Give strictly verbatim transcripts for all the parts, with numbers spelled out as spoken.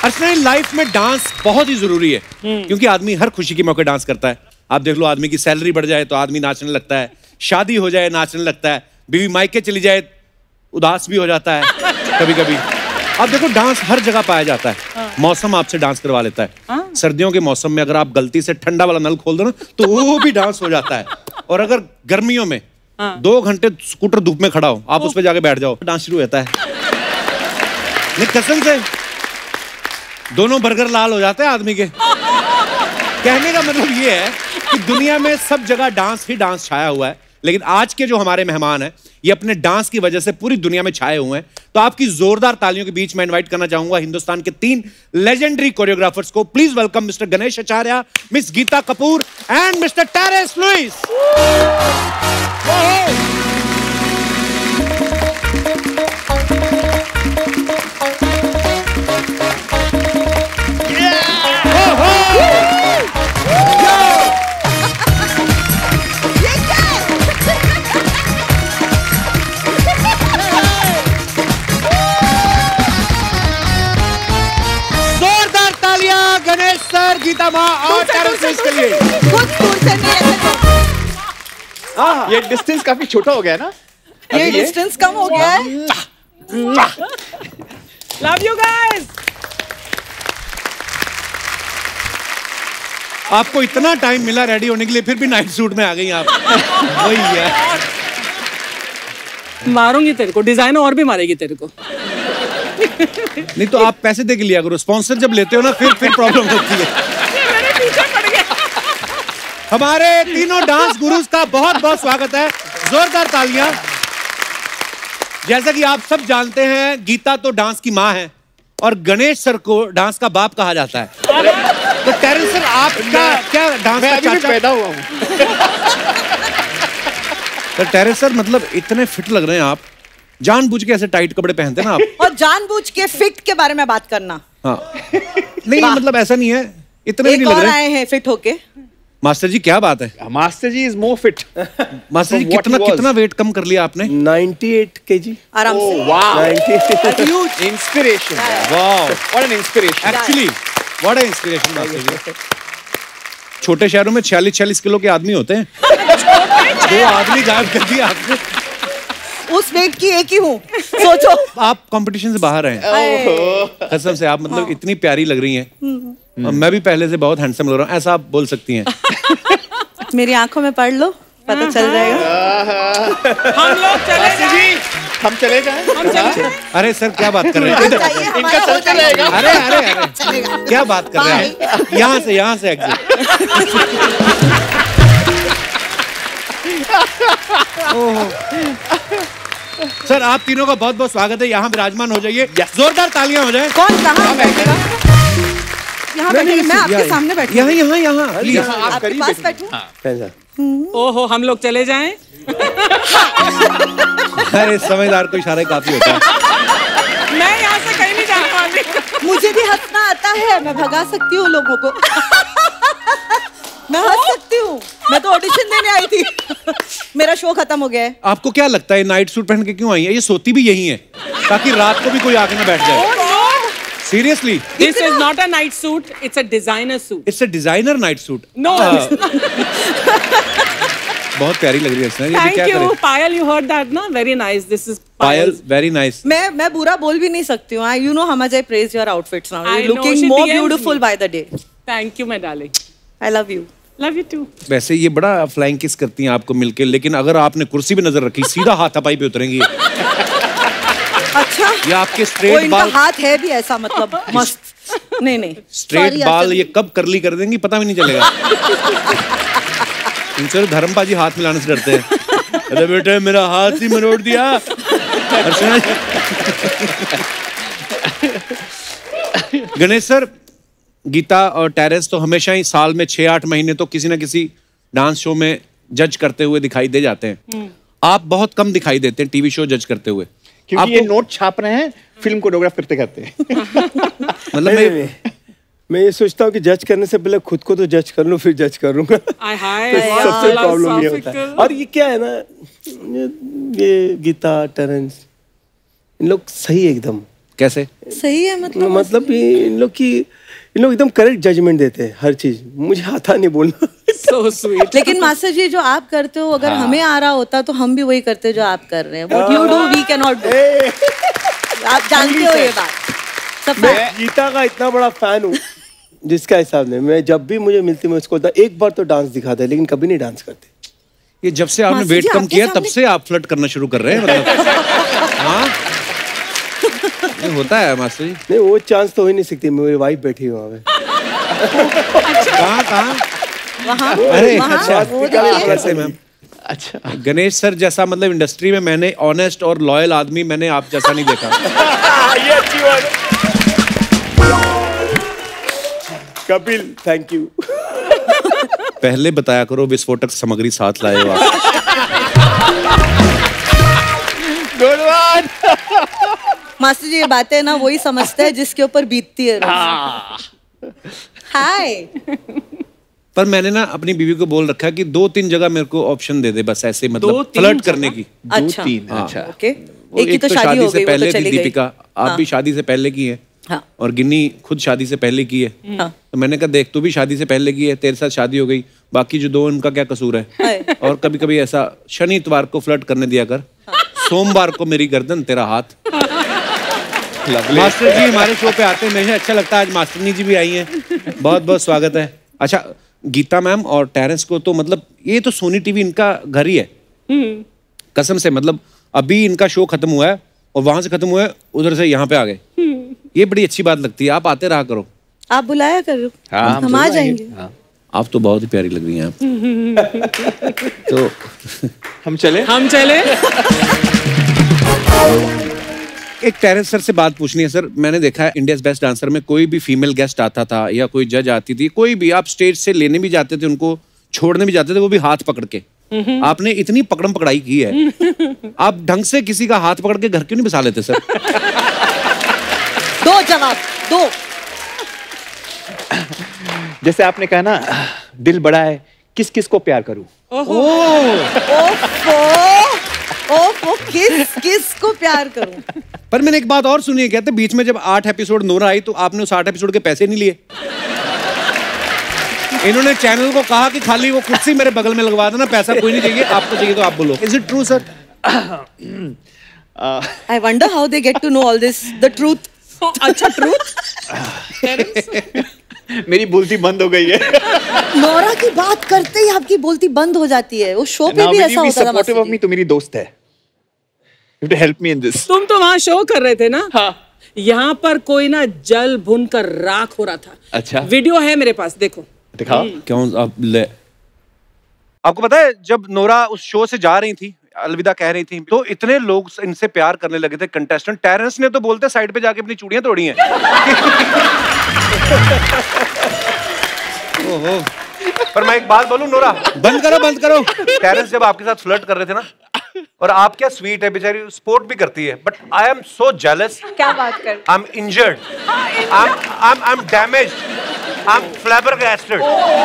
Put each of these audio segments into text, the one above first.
Personally life में dance बहुत ही जरूरी है, क्योंकि आदमी हर खुशी के मौके डांस करता है। आप देख लो, आदमी की सैलरी बढ़ जाए तो आदमी नाचने लगता है, शादी हो जाए नाचने लगता है, बीवी मायके चली जाए उदास भी हो जाता है कभी कभी। आप देखो, डांस हर जगह पाया जाता है। मौसम आपसे डांस करवा लेता है। सर्दियों के मौसम में अगर आप गलती से ठंडा वाला नल खोल दो ना तो वो भी डांस हो जाता है। और अगर गर्मियों में दो घंटे स्कूटर धूप में खड़ा हो, आप उस पर जाके बैठ जाओ, डांस शुरू होता है। नहीं, कसम से दोनों बर्गर लाल हो जाते हैं आदमी के। कहने का मतलब ये है कि दुनिया में सब जगह डांस ही डांस छाया हुआ है, लेकिन आज के जो हमारे मेहमान हैं ये अपने डांस की वजह से पूरी दुनिया में छाए हुए हैं। तो आपकी जोरदार तालियों के बीच में इनवाइट करना चाहूंगा हिंदुस्तान के तीन लेजेंडरी कोरियोग्राफर्स को। Please welcome mister Ganesh Acharya, miss Geeta Kapoor and mister Terence Lewis. Geeta माँ और टेरेस लुइस के लिए। कुछ दूर से नहीं हाँ, ये डिस्टेंस काफी छोटा हो गया ना? ये डिस्टेंस कम हो गया है। Love you guys. आपको इतना टाइम मिला रेडी होने के लिए, फिर भी नाइट सूट में आ गई आप। वही है, मारूंगी तेरे को, डिजाइन और भी मारेगी तेरे को। नहीं तो आप पैसे दे के लिया करो, स्पॉन्सर जब लेते हो ना फिर फिर प्रॉब्लम होती है। मेरे पीछे पड़ गया। हमारे तीनों डांस गुरुज का बहुत बहुत स्वागत है, जोरदार तालियां। जैसा कि आप सब जानते हैं, गीता तो डांस की माँ है और गणेश सर को डांस का बाप कहा जाता है। तो टेरेस सर, आपका क्या डांस मैं का अभी चाचा? पैदा हुआ हूँ। तो टेरेस सर, मतलब इतने फिट लग रहे हैं आप, जानबूझ के ऐसे टाइट कपड़े पहनते ना आप? और जानबूझ के फिट के बारे में बात करना। हाँ, नहीं मतलब ऐसा नहीं है, इतने भी एक नहीं लग और रहे। आए हैं फिट होके। मास्टर जी क्या बात है? Master ji is more fit. Master ji कितना कितना वेट कम कर लिया आपने? अट्ठानवे केजी आराम से। वाओ, नब्बे। Inspiration. Wow, what an inspiration. Actually what an inspiration master ji. छोटे शहरों में छियालीस छियालीस किलो के आदमी होते हैं। दो आदमी गायब कर दिया आपने। उस वेट की एक ही हूँ, सोचो। आप कंपटीशन से बाहर हैं कसम से। आप मतलब इतनी प्यारी लग रही हैं। मैं भी पहले से बहुत हैंडसम लग रहा हूँ, ऐसा आप बोल सकती हैं। मेरी आंखों में पढ़ लो, पता चल जाएगा। हम लोग चले जाएं। हम चले जाएं। हम चले। अरे सर क्या बात कर रहे हैं? इधर। इनका चल चलेगा। अरे अरे अरे क्या बात कर रहे हैं? यहाँ से यहाँ से एग्जिट। सर आप तीनों का बहुत बहुत स्वागत है, यहाँ विराजमान हो जाइए। जोरदार तालियां हो जाए। कौन कहाँ बैठेगा? यहाँ बैठेगी, मैं आपके सामने बैठी। यहाँ यहाँ यहाँ आपके पास बैठूं? ओहो, हम लोग चले जाएं। अरे समझदार को इशारा काफी होता है। मैं यहाँ से कहीं नहीं जाने वाली। मुझे भी हंसना आता है, मैं भगा सकती हूँ लोगों को। मैं हंस सकती हूँ, मैं तो ऑडिशन देने आई थी। मेरा शो खत्म हो गया है। आपको क्या लगता है नाइट सूट पहन के क्यों आई है? ये सोती भी यही है ताकि रात को भी कोई आके ना बैठ जाए। Seriously, this is not a night suit, it's a designer suit. It's a designer night suit. No, बहुत प्यारी लग रही है इसमें। ये भी थैंक क्या यू करें? पायल, यू हर्ड दैट ना? Very nice, this is Payal, very nice. मैं मैं बुरा बोल भी नहीं सकती हूँ। You know how much I praise your outfits now. I you know, looking she more D Ms beautiful me. By the day. Thank you my darling, I love you. Love you too. वैसे ये बड़ा flying kiss करती हैं आपको मिलके, लेकिन अगर आपने कुर्सी पे नजर रखी सीधा हाथापाई पे उतरेंगी। अच्छा, ये आपके वो स्ट्रेट इनका बाल, हाथ है भी ऐसा, मतलब मस्त। नहीं नहीं, स्ट्रेट Sorry, बाल ऐसे- ये कब करली कर देंगी पता भी नहीं चलेगा। इनसे धर्मपाजी हाथ मिलाने से डरते हैं। अरे बेटे मेरा हाथ ही मरोड़ दिया। अर्चना गणेश सर, गीता और टेरेस तो हमेशा ही साल में छह आठ महीने तो किसी ना किसी डांस शो में जज करते हुए दिखाई दे जाते हैं। आप बहुत कम दिखाई देते हैं टीवी शो जज करते हुए, क्योंकि ये नोट छाप रहे हैं फिल्म कोरियोग्राफ करते करते। मतलब मैं मैं ये सोचता हूँ कि जज करने से पहले खुद को तो जज कर लूं, फिर जज करूंगा। आय हाय, तो सबसे प्रॉब्लम ये होता है। और ये क्या है ना, ये, ये गीता टेरेंस इन लोग सही एकदम कैसे? सही है मतलब मतलब कि इन लोग की इन लोग एकदम करेक्ट जजमेंट देते हैं हर चीज, मुझे आता नहीं बोलना। So sweet. लेकिन मास्टर जी जो आप करते हो अगर हमें आ रहा होता तो हम भी वही करते जो आप कर रहे हैं। What you do we cannot do. आप जानते हो ये बात। सब मैं गीता का इतना बड़ा फैन हूँ जिसका हिसाब नहीं, मैं जब भी मुझे मिलती मैं उसको होता एक बार तो डांस दिखाता है लेकिन कभी नहीं डांस करते। ये जब से आपने मास्टर वेट जी, कम आपके किया तब सामने- से आप फ्लर्ट करना शुरू कर रहे हैं मतलब। हाँ ये होता है मास्टर जी। नहीं वो चांस तो हो ही नहीं सकती, मेरी वाइफ बैठी है वहाँ पे। कहाँ कहाँ? वहाँ अरे, वहाँ अच्छा। वो देखिए कैसे मैम? अच्छा गणेश सर जैसा मतलब इंडस्ट्री में मैंने ऑनेस्ट और लॉयल आदमी मैंने आप जैसा नहीं देखा। ये अच्छी बात है। Kapil thank you. पहले बताया करो विस्फोटक सामग्री साथ लाए हो आप। Good one. मास्टर जी ये बातें ना वही समझते हैं जिसके ऊपर बीतती है रोज। हाय पर मैंने ना अपनी बीवी को बोल रखा है कि दो तीन जगह मेरे को ऑप्शन दे दे बस ऐसे दो मतलब तीन फ्लर्ट जगह? करने की। अच्छा तीन हाँ। अच्छा ओके वो एक की तो तो शादी हो से गई वो पहले तो थी चली गई। दीपिका, आप हाँ। भी शादी से पहले की है हाँ। और गिन्नी खुद शादी से पहले की है। हाँ। तो मैंने कहा देख तू भी शादी से पहले की है, तेरे साथ शादी हो गई, बाकी जो दो उनका क्या कसूर है। हाय। और कभी कभी ऐसा शनि इतवार को फ्लर्ट करने दिया कर, सोमवार को मेरी गर्दन तेरा हाथ। मास्टर जी हमारे शो पे आते हैं, मुझे अच्छा लगता है। आज मास्टरनी जी भी आई हैं, बहुत बहुत स्वागत है। अच्छा गीता मैम और टेरेंस को तो मतलब ये तो सोनी टीवी इनका घर ही है कसम से, मतलब अभी इनका शो खत्म हुआ है और वहां से खत्म हुआ है उधर से यहाँ पे आ गए, ये बड़ी अच्छी बात लगती है। आप आते रहा करो, आप बुलाया करो हाँ, हम आ जाएंगे। आप तो बहुत ही प्यारी लग रही हैं आप। तो हम चले। हम चले। एक टेरेंस सर से बात पूछनी है। सर मैंने देखा है इंडियाज बेस्ट डांसर में कोई भी फीमेल गेस्ट आता था या कोई जज आती थी, कोई भी आप स्टेज से लेने भी जाते थे, उनको छोड़ने भी जाते थे, वो भी हाथ पकड़ के। आपने इतनी पकड़म पकड़ाई की है, आप ढंग से किसी का हाथ पकड़ के घर क्यों नहीं बसा लेते सर? दो जवाब दो। जैसे आपने कहा ना दिल बड़ा है, किस किस को प्यार करूं? ओफो ओफो किस किस को प्यार करूं? पर मैंने एक बात और सुनी है, कहते बीच में जब आठ एपिसोड नोरा आई तो आपने उस आठ एपिसोड के पैसे नहीं लिए। इन्होंने चैनल को कहा कि खाली वो कुर्सी मेरे बगल में लगवा देना, पैसा कोई नहीं चाहिए, आपको चाहिए तो आप बोलो। Is it true sir? I wonder how they get to know all this the truth. अच्छा ट्रूथ। मेरी बोलती बंद हो गई है। नोरा की बात करते ही आपकी बोलती बंद हो जाती है। वो शो पे Now, भी will ऐसा you be होता था supportive मास्टर of me? जी। तो मेरी दोस्त है। You have to help me in this. तुम तो वहाँ शो कर रहे थे ना? हाँ। यहाँ पर कोई ना जल भुन कर राख हो रहा था। अच्छा। वीडियो है मेरे पास, देखो। दिखाओ। क्यों आप ले? आपको पता है जब नोरा उस शो से जा रही थी, अलविदा कह रही थी, तो इतने लोग इनसे प्यार करने लगे थे कंटेस्टेंट। टेरेंस ने तो बोलते साइड पे जाके अपनी चूड़ियां तोड़ी हैं। ओहो। पर मैं एक बात बोलूं नोरा, बंद करो बंद करो। टेरेंस जब आपके साथ फ्लर्ट कर रहे थे ना, और आप क्या स्वीट है बेचारी, स्पोर्ट भी करती है, but I am so jealous. क्या बात कर? I am injured, I am I am damaged, I am flabbergasted.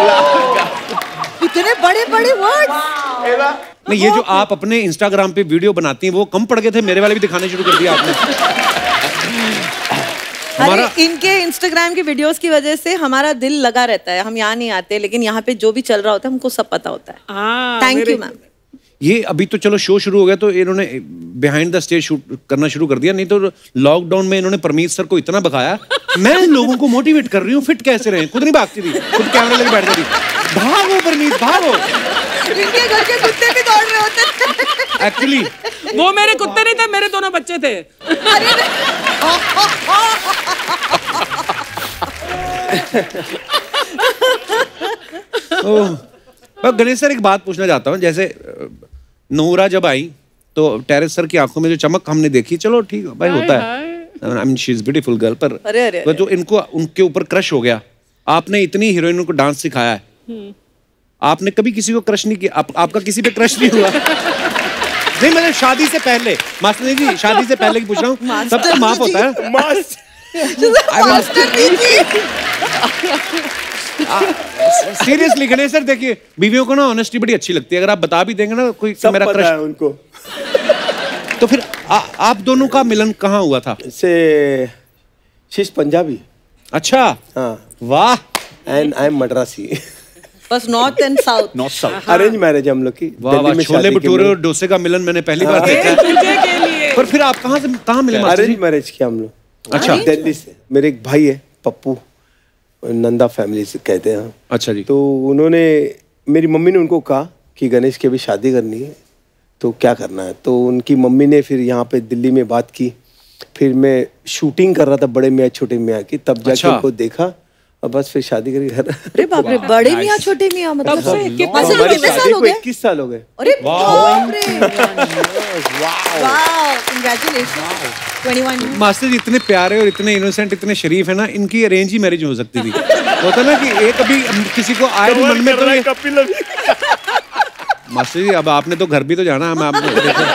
इतने बड़े बड़े वर्ड्स। नहीं ये जो आप अपने इंस्टाग्राम पे वीडियो बनाती हैं वो कम पड़ गए थे, मेरे वाले भी दिखाने शुरू कर दिया आपने। अरे इनके इंस्टाग्राम की वीडियोस की वजह से हमारा दिल लगा रहता है। हम यहाँ नहीं आते लेकिन यहाँ पे जो भी चल रहा होता है हमको सब पता होता है। हाँ, थैंक मेरे- यू मैम। ये अभी तो चलो शो शुरू हो गया तो इन्होंने बिहाइंड द स्टेज शूट करना शुरू कर दिया, नहीं तो लॉकडाउन में इन्होंने परमीत सर को इतना बकाया। मैं लोगों को मोटिवेट कर रही हूँ फिट कैसे रहें, खुद नहीं भागती थी, खुद कैमरे लेके बैठ जाती। भागो परमीत भागो। इनके घर के कुत्ते भी दौड़ रहे होते थे। एक्चुअली वो मेरे कुत्ते नहीं थे, मेरे दोनों बच्चे थे। ओह, गणेश सर एक बात पूछना चाहता हूँ, जैसे नोरा जब आई तो टेरेस सर की आंखों में जो चमक हमने देखी, चलो ठीक है भाई होता है, I mean she is beautiful girl, पर अरे, अरे, पर जो इनको उनके ऊपर क्रश हो गया, आपने इतनी हीरोइनों को डांस सिखाया है, आपने कभी किसी को क्रश नहीं किया? आप, आपका किसी पे क्रश नहीं हुआ? नहीं मतलब शादी से पहले, मास्टर जी शादी से पहले की पूछ रहा हूँ, सब तो माफ होता है। सीरियसली गणेश सर देखिए, बीवियों को ना ऑनेस्टी बड़ी अच्छी लगती है, अगर आप बता भी देंगे ना कोई सब मेरा पता क्रश है उनको। तो फिर आ, आप दोनों का मिलन कहाँ हुआ था? से शीश पंजाबी। अच्छा, हाँ, वाह। And I am Madrasi. बस north and south. North south. Arrange marriage हम लोग की। वाह वाह, छोले भटूरे और डोसे का मिलन मैंने पहली बार देखा है। तुझे के लिए। पर फिर आप कहाँ से कहाँ मिले मास्टर जी? अरेंज मैरिज किया हम लोग। अच्छा। दिल्ली से। मेरे एक भाई है पप्पू, नंदा फैमिली से कहते हैं। अच्छा जी। तो उन्होंने, मेरी मम्मी ने उनको कहा कि गणेश की अभी शादी करनी है तो क्या करना है। तो उनकी मम्मी ने फिर यहाँ पे दिल्ली में बात की। फिर मैं शूटिंग कर रहा था बड़े मियाँ छोटे मियाँ की, तब जाके अच्छा। उनको देखा और बस फिर शादी करी घर। अरे बाप रे, बड़े मियाँ छोटे मियाँ मतलब तब से कितना मास्टर जी हमारी कितने साल शादी हो को गए? इक्कीस साल हो गए। अरे बाप रे, वाह, कांग्रेचुलेशन। इक्कीस। मास्टर जी इतने प्यारे और इतने इनोसेंट, इतने शरीफ है ना, इनकी अरेंज ही मैरिज हो सकती थी। होता ना कि एक अभी किसी को आए मन में तो ये... मास्टर जी अब आपने तो घर भी तो जाना है, मैं आपने देखा।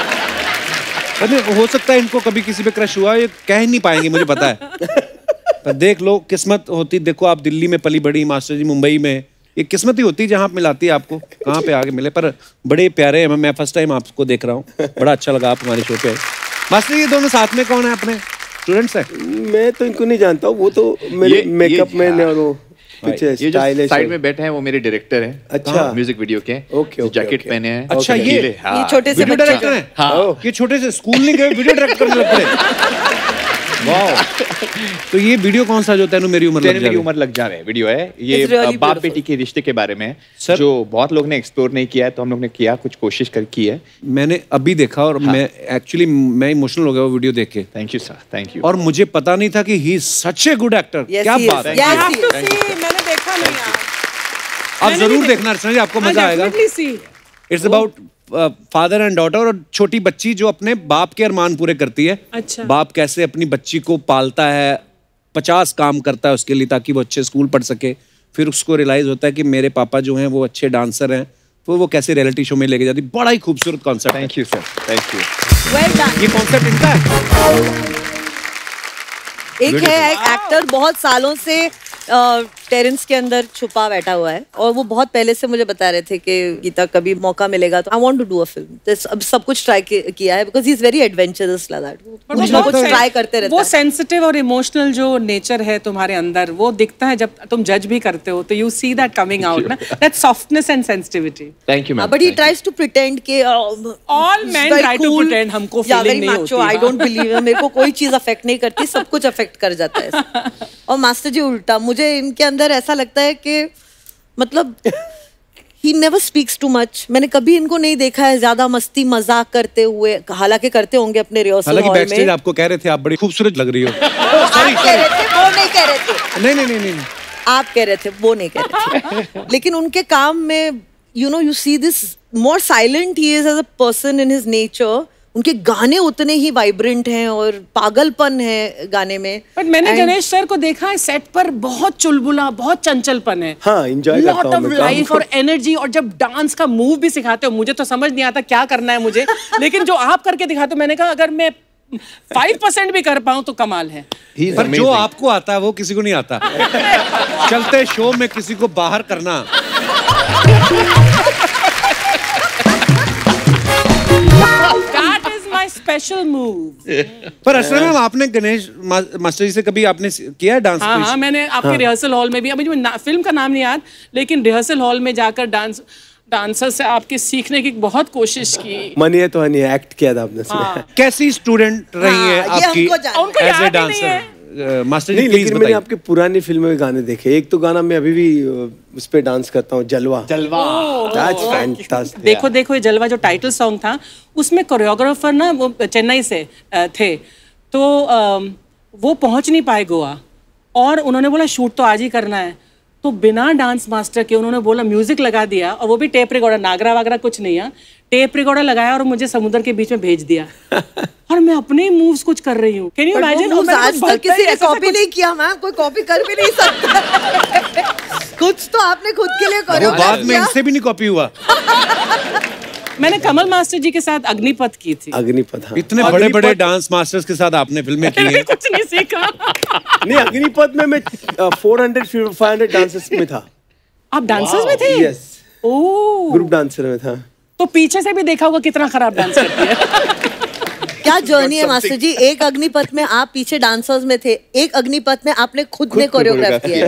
अरे हो सकता है इनको कभी किसी पे क्रश हुआ, ये कह नहीं पाएंगे मुझे पता है। पर देख लो, किस्मत होती, देखो आप दिल्ली में पली बड़ी, मास्टर जी मुंबई में, ये किस्मत ही होती है जहाँ मिलाती है आपको, कहाँ पे आगे मिले। पर बड़े प्यारे हैं, मैं फर्स्ट टाइम आपको देख रहा हूँ, बड़ा अच्छा लगा आप हमारे शो पे। मास्टर ये दोनों साथ में कौन है अपने स्टूडेंट्स हैं? मैं तो इनको नहीं जानता हूँ, वो तो मेरे मेकअप मैन और वो कुछ ये जो स्टाइलिश साइड में बैठे हैं वो मेरे डायरेक्टर हैं। अच्छा। म्यूजिक वीडियो के। Okay, okay, jacket okay. पहने हैं। अच्छा, ये नीले, हाँ। ये छोटे से वीडियो बच्चे डायरेक्टर जो- हैं? हाँ। ये छोटे से स्कूल नहीं गए, वीडियो डायरेक्ट करने लग गए। वाह। तो ये वीडियो कौन सा जो तेनू मेरी उम्र लग तेरे मेरी जाए? उम्र लग जा रहे हैं वीडियो है ये। It's really बाप beautiful. बेटी के रिश्ते के बारे में है, सर- जो बहुत लोग ने एक्सप्लोर नहीं किया है, तो हम लोग ने किया, कुछ कोशिश कर की है। मैंने अभी देखा और मैं एक्चुअली मैं इमोशनल हो गया वो वीडियो देख के। Thank you sir, thank you. और मुझे पता नहीं था कि he is such a good actor. Yes, क्या he is. बात है। Yes, I have he to is. see, मैंने देखा नहीं यार। आप मैंने जरूर भी देखना अर्चना जी, आपको हाँ, मजा आएगा। definitely see। It's about father and daughter, और छोटी बच्ची जो अपने बाप के अरमान पूरे करती है। अच्छा। बाप कैसे अपनी बच्ची को पालता है, पचास काम करता है उसके लिए ताकि वो अच्छे स्कूल पढ़ सके। फिर उसको रियलाइज होता है कि मेरे पापा जो हैं वो अच्छे डांसर हैं, तो वो कैसे रियलिटी शो में लेके जाती। बड़ा ही खूबसूरत कॉन्सेप्ट है। Thank you sir, thank you. Well done. ये कॉन्सेप्ट इनका है। एक है एक एक्टर बहुत सालों से टेरेंस के अंदर छुपा बैठा हुआ है, और वो बहुत पहले से मुझे बता रहे थे कि गीता कभी मौका मिलेगा तो I want to do a film. अब सब कुछ ट्राई किया है because he is very adventurous like that. कुछ ना कुछ ट्राई करते रहता वो है। सेंसिटिव और इमोशनल जो नेचर है तुम्हारे अंदर, वो दिखता है जब तुम जज भी करते हो, तो you see that coming out ना, that softness and sensitivity. Thank you ma'am. But he tries to pretend के All men try to pretend, हमको feeling नहीं होती, आई हाँ। डोंट बिलीव, मेरे को कोई चीज अफेक्ट नहीं करती, सब कुछ अफेक्ट कर जाता है। और मास्टर जी उल्टा, मुझे इनके अंदर ऐसा लगता है कि मतलब he never speaks too much. मैंने कभी इनको नहीं देखा है ज्यादा मस्ती मजाक करते हुए, हालांकि करते होंगे अपने रिहर्सल हालांकि हॉल में। बैकस्टेज आपको कह रहे थे आप बड़ी खूबसूरत लग रही हो। आप कह रहे थे, वो नहीं कह रहे थे। नहीं नहीं नहीं नहीं आप कह रहे थे, वो नहीं कह रहे थे। लेकिन उनके काम में you know you see this more silent he is as a person in his nature. उनके गाने उतने ही वाइब्रेंट हैं और पागलपन है गाने में। बट मैंने And- गणेश सर को देखा है सेट पर, बहुत चुलबुला, बहुत चंचलपन है। हाँ, enjoy करता लॉट हूँ ऑफ मैं काम लाइफ को। और एनर्जी, और जब डांस का मूव भी सिखाते हो, मुझे तो समझ नहीं आता क्या करना है मुझे, लेकिन जो आप करके दिखाते हो, मैंने कहा अगर मैं फाइव परसेंट भी कर पाऊं तो कमाल है। पर जो आपको आता है वो किसी को नहीं आता। चलते शो में किसी को बाहर करना। That is my special move। पर असल में आपने गणेश मा, मास्टर जी से कभी आपने किया है डांस? हाँ हाँ, मैंने आपके रिहर्सल हॉल में भी, अभी मुझे फिल्म का नाम नहीं याद, लेकिन रिहर्सल हॉल में जाकर डांस डांसर से आपके सीखने की बहुत कोशिश की। मनी है तो हनी एक्ट किया था आपने उसमें। कैसी स्टूडेंट रही है हाँ, ये आपकी हमको जानना है। उनको एज याद ए ही नहीं डांसर? है। मास्टर जी नहीं, प्लीज लेकिन मैंने बताइए। आपके पुरानी फिल्मों में गाने देखे। एक तो गाना मैं अभी भी अ, उस पे डांस करता हूँ, जलवा। जलवा। That's fantastic. देखो देखो ये जलवा जो टाइटल सॉन्ग था, उसमें कोरियोग्राफर ना वो चेन्नई से अ, थे, तो अम, वो पहुंच नहीं पाए गोवा, और उन्होंने बोला शूट तो आज ही करना है, तो बिना डांस मास्टर के उन्होंने बोला म्यूजिक लगा दिया, और वो भी टेप रिकॉर्डर, नागरा वागरा कुछ नहीं है, टेप रिकॉर्डर लगाया और मुझे समुद्र के बीच में भेज दिया। और मैं अपने ही मूव्स कुछ कर रही हूँ। Can you imagine? आज तक किसी ने कॉपी नहीं किया, मैं कोई कॉपी कर भी नहीं सकता। कुछ तो आपने खुद के लिए वो करो। बाद में इनसे भी नहीं कॉपी हुआ। मैंने कमल मास्टर जी के साथ अग्निपथ की थी। अग्निपथ, हाँ। इतने बड़े बड़े डांस मास्टर्स के साथ आपने फिल्में की मैंने हैं। कुछ नहीं सीखा। नहीं, अग्निपथ में मैं four hundred five hundred dancers में था। आप डांसर्स में थे? यस, ओह, ग्रुप डांसर में था। तो पीछे से भी देखा होगा कितना खराब डांस करती है। क्या जर्नी है मास्टर जी। एक अग्निपथ में आप पीछे डांसर्स में थे, एक अग्निपथ में आपने खुद ने कोरियोग्राफ किया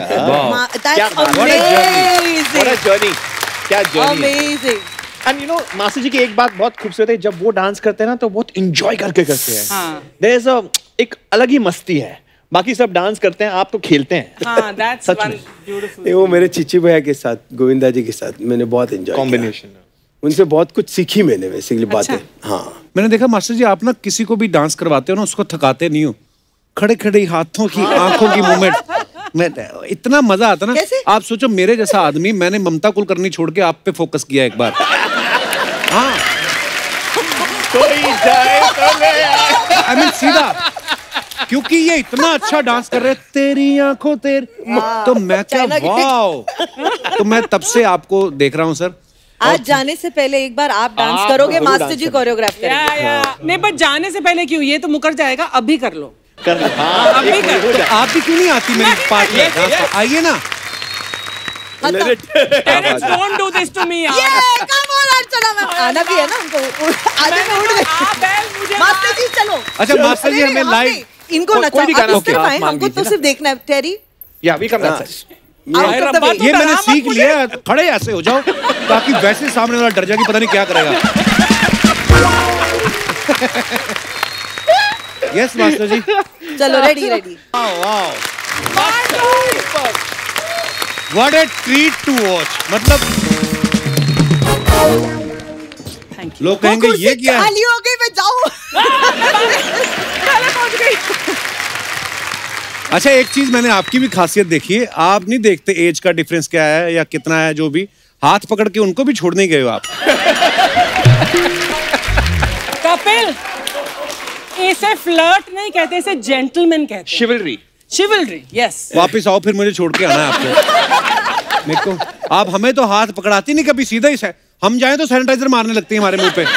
जर्नी, क्या journey. Amazing. And you know master ji की एक बात बहुत खूबसूरत है, जब वो डांस करते हैं ना तो बहुत एंजॉय करके करते हैं। हाँ। देयर इज अ एक अलग ही मस्ती है। बाकी सब डांस करते हैं, आप तो खेलते हैं। हाँ, that's सच one में। beautiful नहीं, वो मेरे चिची भैया के साथ, गोविंदा जी के साथ मैंने बहुत एंजॉय कॉम्बिनेशन उनसे बहुत कुछ सीखी मैंने बेसिकली बातें। हाँ, मैंने देखा मास्टर जी आप ना किसी को भी डांस करवाते हो ना उसको थकाते नहीं हो। खड़े खड़े हाथों की आंखों की मूवमेंट में इतना मजा आता ना। कैसे? आप सोचो मेरे जैसा आदमी, मैंने ममता कुलकर्णी छोड़ के आप पे फोकस किया एक बार। हाँ कोई जाए तो ले आए। आई मीन सीधा, क्योंकि ये इतना अच्छा डांस कर रहे हैं, तेरी आंखों तेरी, तो मैं क्या वाओ। तो मैं तब से आपको देख रहा हूँ सर। आज जाने से पहले एक बार आप डांस आप करोगे, जरूर मास्टर डांस जी करना। कोरियोग्राफ या करेंगे। या नहीं, बट जाने से पहले क्यों, ये तो मुकर जाएगा, अभी कर लो। कर हाँ, अभी एक कर। मिनट हो तो जाए। आप भी क्यों नहीं आती मेरी पार्ट में डांस पर? आइए ना। मतलब Terence, don't do this to me यार। ये come on अर्चना मैम, आना भी है ना हमको। आज मैंने मैं उड़ तो गई। आप बैल मुझे मास्टर जी चलो। अच्छा मास्टर जी अरे, हमें हम लाइव नहीं, इनको कोई- नचा कोई भी गाना आप ओके, सिर्फ आप आए, मान हमको तो लीजिए ना। सिर्फ देखना है। टेरी या we come that side. Out of the रब्बा वे। तो ये मैंने डरा मत सीख मुझे। लिया है, खड़े ऐसे हो जाओ ताकि वैसे सामने वाला डर जाए कि पता नहीं क्या करेगा। Yes master ji. चलो ready ready. What a treat to watch. मतलब थैंक यू। लोग कहेंगे ये क्या है। खाली हो गई, मैं जाऊं। अच्छा एक चीज मैंने आपकी भी खासियत देखी है, आप नहीं देखते एज का डिफरेंस क्या है या कितना है, जो भी हाथ पकड़ के उनको भी छोड़ नहीं गए हो आप। कपिल, इसे फ्लर्ट नहीं कहते, इसे जेंटलमैन कहते हैं। शिवलरी। Chivalry, yes. वापस आओ, फिर मुझे छोड़ के आना है आपको। मेरे को आप हमें तो हाथ पकड़ाती नहीं कभी, सीधा ही से हम जाएं तो सैनिटाइजर मारने लगती है हमारे मुंह पे।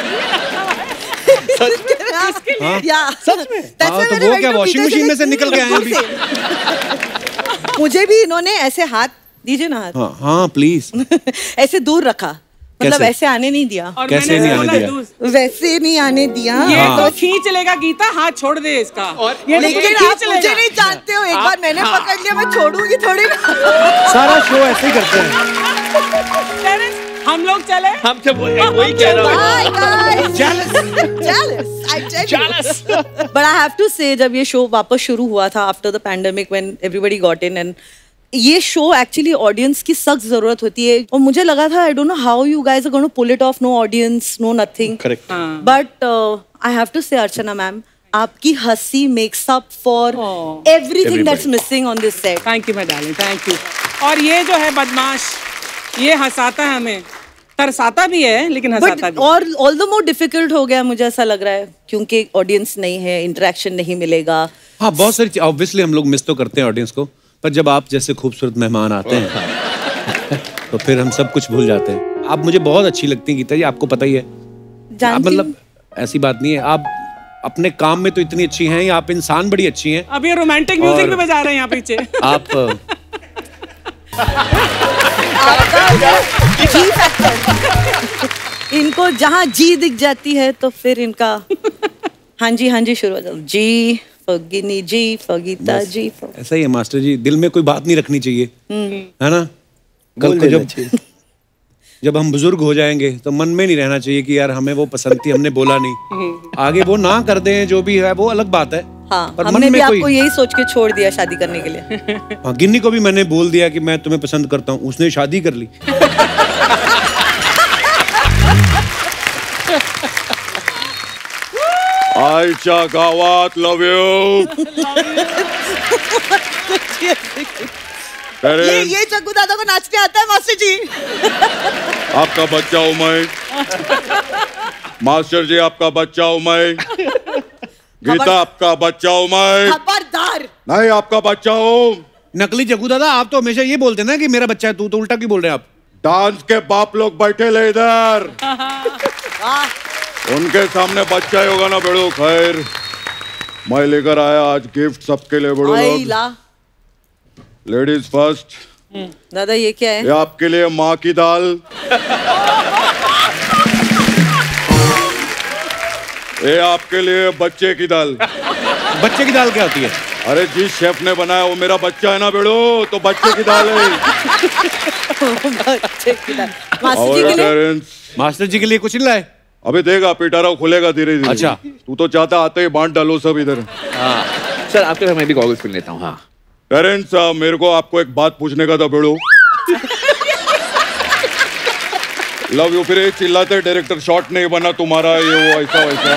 या सच में। हाँ, तो वो क्या वॉशिंग मशीन में से निकल के आए हैं अभी। मुझे भी इन्होंने ऐसे हाथ दीजिए ना, हाथ हाँ हाँ प्लीज। ऐसे दूर रखा, मतलब कैसे? ऐसे आने नहीं दिया, और कैसे मैंने नहीं आने बोला दिया? दूस- वैसे नहीं आने दिया। ये हाँ। तो खींच लेगा गीता, हाथ छोड़ दे इसका। ये लेकिन लेकिन आप खींच मुझे लेगा। नहीं जानते हो, एक बार मैंने पकड़ लिया, मैं छोड़ूंगी थोड़ी ना। सारा शो ऐसे ही करते हैं। Terence, हम लोग चले। हम जब वही कह रहा हूँ। Bye guys. Jealous. I tell you. But I have to say, जब ये शो वापस शुरू हुआ था after the pandemic when everybody got in, and ये शो एक्चुअली ऑडियंस की सख्त जरूरत होती है, और मुझे लगा था I don't know how you guys are going to pull it off, no audience, no nothing. Correct. But I have to say Archana ma'am, आपकी हंसी makes up for Oh. Everything that's missing on this set. Thank you my darling, thank you. और ये जो है बदमाश, ये हंसाता है हमें, तरसाता भी है लेकिन हंसाता बट भी। और ऑल द मोर डिफिकल्ट हो गया, मुझे ऐसा लग रहा है, क्योंकि ऑडियंस नहीं है, इंटरेक्शन नहीं मिलेगा। हाँ बहुत सारी ऑब्वियसली हम लोग मिस तो करते हैं ऑडियंस को, पर जब आप जैसे खूबसूरत मेहमान आते हैं तो फिर हम सब कुछ भूल जाते हैं। आप मुझे बहुत अच्छी लगती हैं गीता जी, आपको पता ही है। आप जानती मतलब ऐसी बात नहीं है, आप अपने काम में तो इतनी अच्छी हैं, आप इंसान बड़ी अच्छी हैं। अब ये रोमांटिक म्यूजिक और- भी बजा रहे हैं यहाँ पीछे। आप जी फैक्टर। इनको जहाँ जी दिख जाती है तो फिर इनका हाँ जी हाँ जी शुरू हो जाओ। जी फगिनी जी, फगीता जी, फ- ऐसा ही है मास्टर जी, दिल में कोई बात नहीं रखनी चाहिए, है ना। कल बोल को देना जब चाहिए। जब हम बुजुर्ग हो जाएंगे तो मन में नहीं रहना चाहिए कि यार हमें वो पसंद थी, हमने बोला नहीं। आगे वो ना कर दें जो भी है वो अलग बात है। हाँ, पर हमने मन भी में आपको कोई यही सोच के छोड़ दिया शादी करने के लिए। हाँ, गिन्नी को भी मैंने बोल दिया कि मैं तुम्हें पसंद करता हूँ, उसने शादी कर ली। आयशा गावात लव यू। ये ये चक्कू दादा को नाचने आता है मास्टर जी। आपका बच्चा हूँ मैं, मास्टर जी आपका बच्चा हूँ मैं, गीता आपका बच्चा हूँ मैं, खबरदार। नहीं आपका बच्चा हूँ। नकली जग्गू दादा, आप तो हमेशा ये बोलते हैं ना कि मेरा बच्चा है, तू तो उल्टा क्यों बोल रहे हैं आप? डांस के बाप लोग बैठे ले इधर, वाह। उनके सामने बच्चा ही होगा ना बेड़ो। खैर मैं लेकर आया आज गिफ्ट सबके लिए बेड़ो आई लोग। ला। लेडीज फर्स्ट, दादा ये क्या है? ये आपके लिए माँ की दाल, ये आपके लिए बच्चे की दाल। बच्चे की दाल क्या होती है? अरे जिस शेफ ने बनाया वो मेरा बच्चा है ना बेड़ो, तो बच्चे की दाल है। बच्चे की दाल। मास्टर जी के लिए टेरेंस, मास्टर जी के लिए कुछ नहीं लाए? अभी देगा पिटारा खुलेगा धीरे धीरे। अच्छा। तू तो चाहता आते ही बांट डालो सब इधर। हाँ सर, आपके साथ मैं भी गॉगल्स पहन लेता हूँ। हाँ टेरेंस, मेरे को आपको एक बात पूछने का था बेड़ो। Love you. फिर ये चिल्लाते डायरेक्टर शॉट नहीं बना तुम्हारा, ये वो ऐसा वैसा।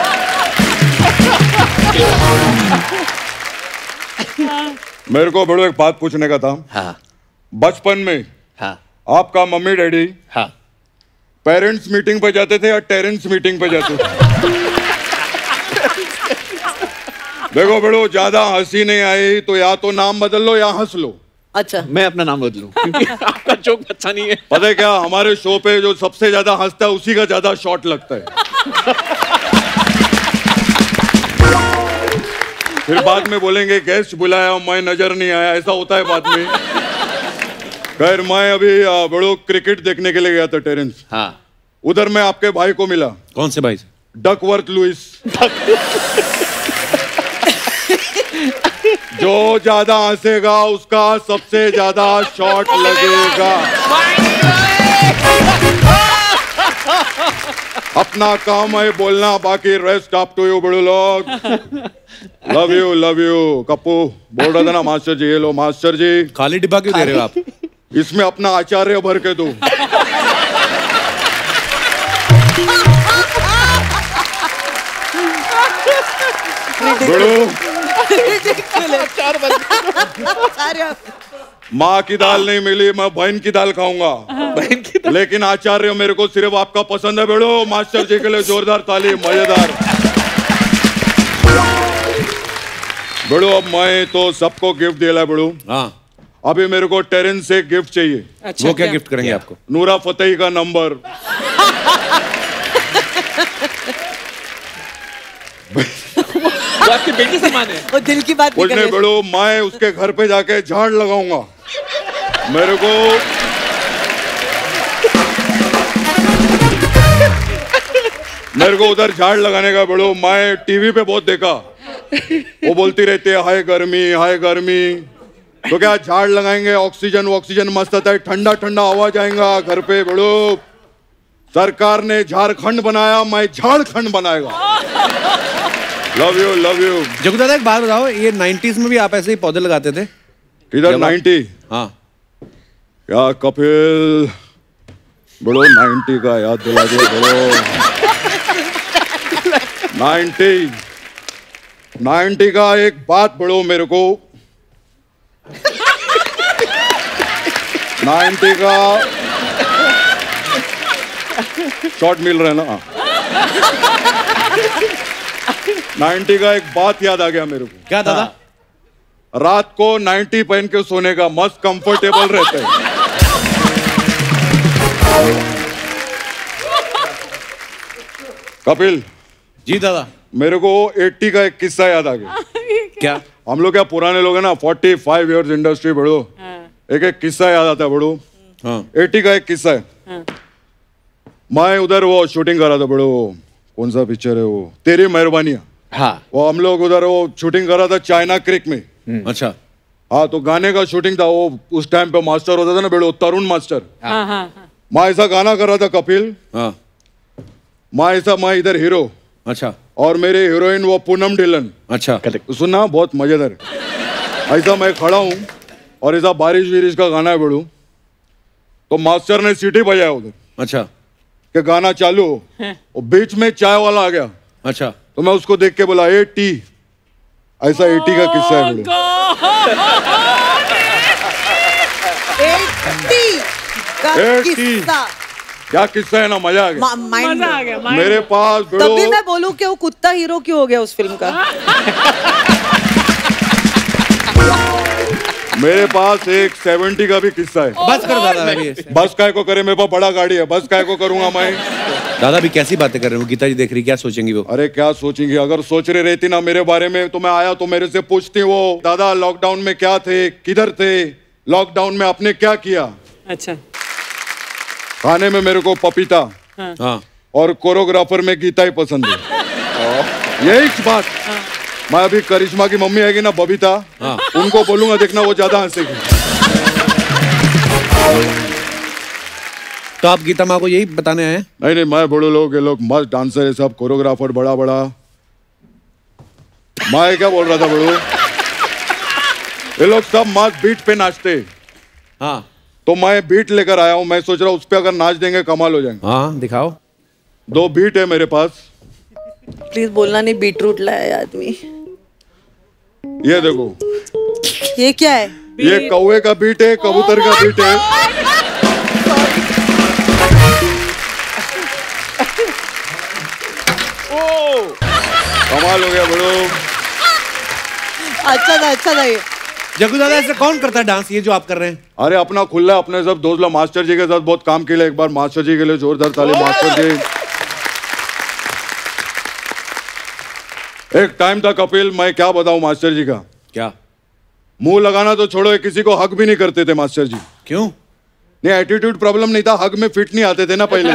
मेरे को बेड़ो एक बात पूछने का था। हाँ बचपन में हाँ आपका मम्मी डैडी हाँ पेरेंट्स मीटिंग पे जाते थे या टेरेंस मीटिंग पे जाते थे? देखो बेड़ो, ज्यादा हंसी नहीं आई तो या तो नाम बदल लो या हंस लो। अच्छा, मैं अपना नाम बदलूं क्योंकि आपका जोक अच्छा नहीं है। पता है क्या, हमारे शो पे जो सबसे ज्यादा हंसता है उसी का ज्यादा शॉट लगता है। फिर बाद में बोलेंगे गेस्ट बुलाया मैं नजर नहीं आया, ऐसा होता है बाद में। खैर मैं अभी आ, बड़ो क्रिकेट देखने के लिए गया था टेरेंस। हाँ उधर मैं आपके भाई को मिला। कौन से भाई से? Duckworth Lewis. जो ज्यादा हंसेगा उसका सबसे ज्यादा शॉट लगेगा। अपना काम है बोलना, बाकी रेस्ट अप टू यू बड़े लोग। Love you love you. Kappu बोल रहा था ना मास्टर जी, ये लो मास्टर जी। खाली डिब्बा क्यों दे रहे हो आप? इसमें अपना आचार्य भर के दो। बड़ो माँ की दाल नहीं मिली, मैं बहन की दाल खाऊंगा। बहन की दाल। लेकिन आचार्य मेरे को सिर्फ आपका पसंद है बेड़ो। मास्टर जी के लिए जोरदार ताली, मजेदार। बेड़ो अब मैं तो सबको गिफ्ट दिया है बेड़ो। हाँ, अभी मेरे को टेरेंस से गिफ्ट चाहिए। अच्छा, वो क्या गिफ्ट करेंगे आपको? नूरा फतेही का नंबर। वो आपकी बेटी समान है। वो दिल की बात कुछ नहीं निकल गई। बेड़ो, मैं उसके घर पे जाके झाड़ लगाऊंगा। मेरे को मेरे को उधर झाड़ लगाने का बेड़ो। मैं टीवी पे बहुत देखा, वो बोलती रहती है हाय गर्मी हाय गर्मी। तो क्या झाड़ लगाएंगे, ऑक्सीजन ऑक्सीजन मस्त आता है, ठंडा ठंडा हवा जाएगा घर पे बेड़ो। सरकार ने झारखंड बनाया, मैं झारखंड बनाएगा। Love you love you. Jaggu दादा एक बात बताओ, ये नाइनटीज में भी आप ऐसे ही पौधे लगाते थे? इधर नाइन्टी? हाँ। क्या कपिल बड़ो नाइन्टी का याद दिला दे बड़ो। नाइन्टी नाइन्टी का एक बात बड़ो मेरे को। नाइन्टी का शॉट मिल रहा है ना? नाइन्टी का एक बात याद आ गया मेरे को। क्या दादा? रात को नाइन्टी पहन के सोने का मस्त कंफर्टेबल रहता है। कपिल जी दादा। मेरे को अस्सी का एक किस्सा याद आ गया। क्या? हम लोग क्या पुराने लोग हैं ना, पैंतालीस इयर्स इंडस्ट्री बड़ो। एक एक किस्सा याद आता है बड़ो। हाँ। अस्सी का एक किस्सा है। मैं उधर वो शूटिंग कर रहा था बड़ो। कौन सा पिक्चर है वो, तेरी मेहरबानियां। हाँ वो हम लोग उधर वो शूटिंग कर रहा था चाइना क्रिक में। अच्छा। हाँ तो गाने का शूटिंग था। वो उस टाइम पे मास्टर होता था ना बेड़ो, तरुण मास्टर। हाँ हाँ हाँ। मैं ऐसा गाना कर रहा था कपिल। हाँ। मैं ऐसा मैं इधर हीरो अच्छा। और मेरे हीरोइन वो पूनम ढिल्लन। अच्छा। तो सुनना बहुत मजेदार। ऐसा मैं खड़ा हूँ और ऐसा बारिश विरिश का गाना है बेड़ू, तो मास्टर ने सीटी बजाया उधर अच्छा। कि गाना चालू हो। और बीच में चाय वाला आ गया। अच्छा। तो मैं उसको देख के बोला ए टी। ऐसा एटी का किस्सा है बेड़ू। एटी का एटी। किस्सा। क्या किस्सा है ना, मजा आ गया। मा- माइंड मजा आ गया माइंड मेरे पास तब भी बेड़ो मैं बोलूं कि वो कुत्ता हीरो क्यों हो गया उस फिल्म का? मेरे पास एक सत्तर का भी किस्सा है। बस कर दादा अभी। बस काय को करे, मेरे पास बड़ा गाड़ी है, बस काय को करूंगा मैं। दादा भी कैसी बातें कर रहे हो? गीता जी देख रही, क्या सोचेंगी वो? अरे क्या सोचेंगी, अगर सोच रही रहती ना मेरे बारे में तो मैं आया तो मेरे से पूछती वो दादा लॉकडाउन में क्या थे, किधर थे, लॉकडाउन में आपने क्या किया। अच्छा खाने में मेरे को पपीता हाँ। और कोरियोग्राफर में गीता ही पसंद है। यही बात मैं अभी करिश्मा की मम्मी आएगी ना बबीता, उनको बोलूंगा, देखना वो ज्यादा हंसेगी। तो आप गीता माँ को यही बताने आए हैं? नहीं नहीं, मैं बड़े लोग, ये लोग मस्त डांसर है सब, कोरियोग्राफर बड़ा बड़ा। मैं क्या बोल रहा था बड़ू, ये लोग सब मस्त बीट पे नाचते। हाँ, तो मैं बीट लेकर आया हूँ, मैं सोच रहा हूँ उस पे अगर नाच देंगे कमाल हो जाएंगे। हाँ दिखाओ। दो बीट है मेरे पास। प्लीज बोलना नहीं बीट रूट लाया आदमी। ये देखो, ये क्या है? ये कौवे का बीट है, कबूतर का बीट है। कमाल हो गया बड़ो। अच्छा था, अच्छा था ये। जग्गू दादा, ऐसे कौन करता है डांस, ये जो आप कर रहे हैं? अरे अपना खुला, अपने सब दोस्त लोग मास्टर जी के साथ बहुत काम किया। एक बार मास्टर जी के लिए जोरदार ताली। मास्टर जी, एक टाइम था कपिल, मैं क्या बताऊं मास्टर जी का। क्या? मुंह लगाना तो छोड़ो, किसी को हक भी नहीं करते थे मास्टर जी। क्यों? नहीं, एटीट्यूड प्रॉब्लम नहीं था, हक में फिट नहीं आते थे ना पहले।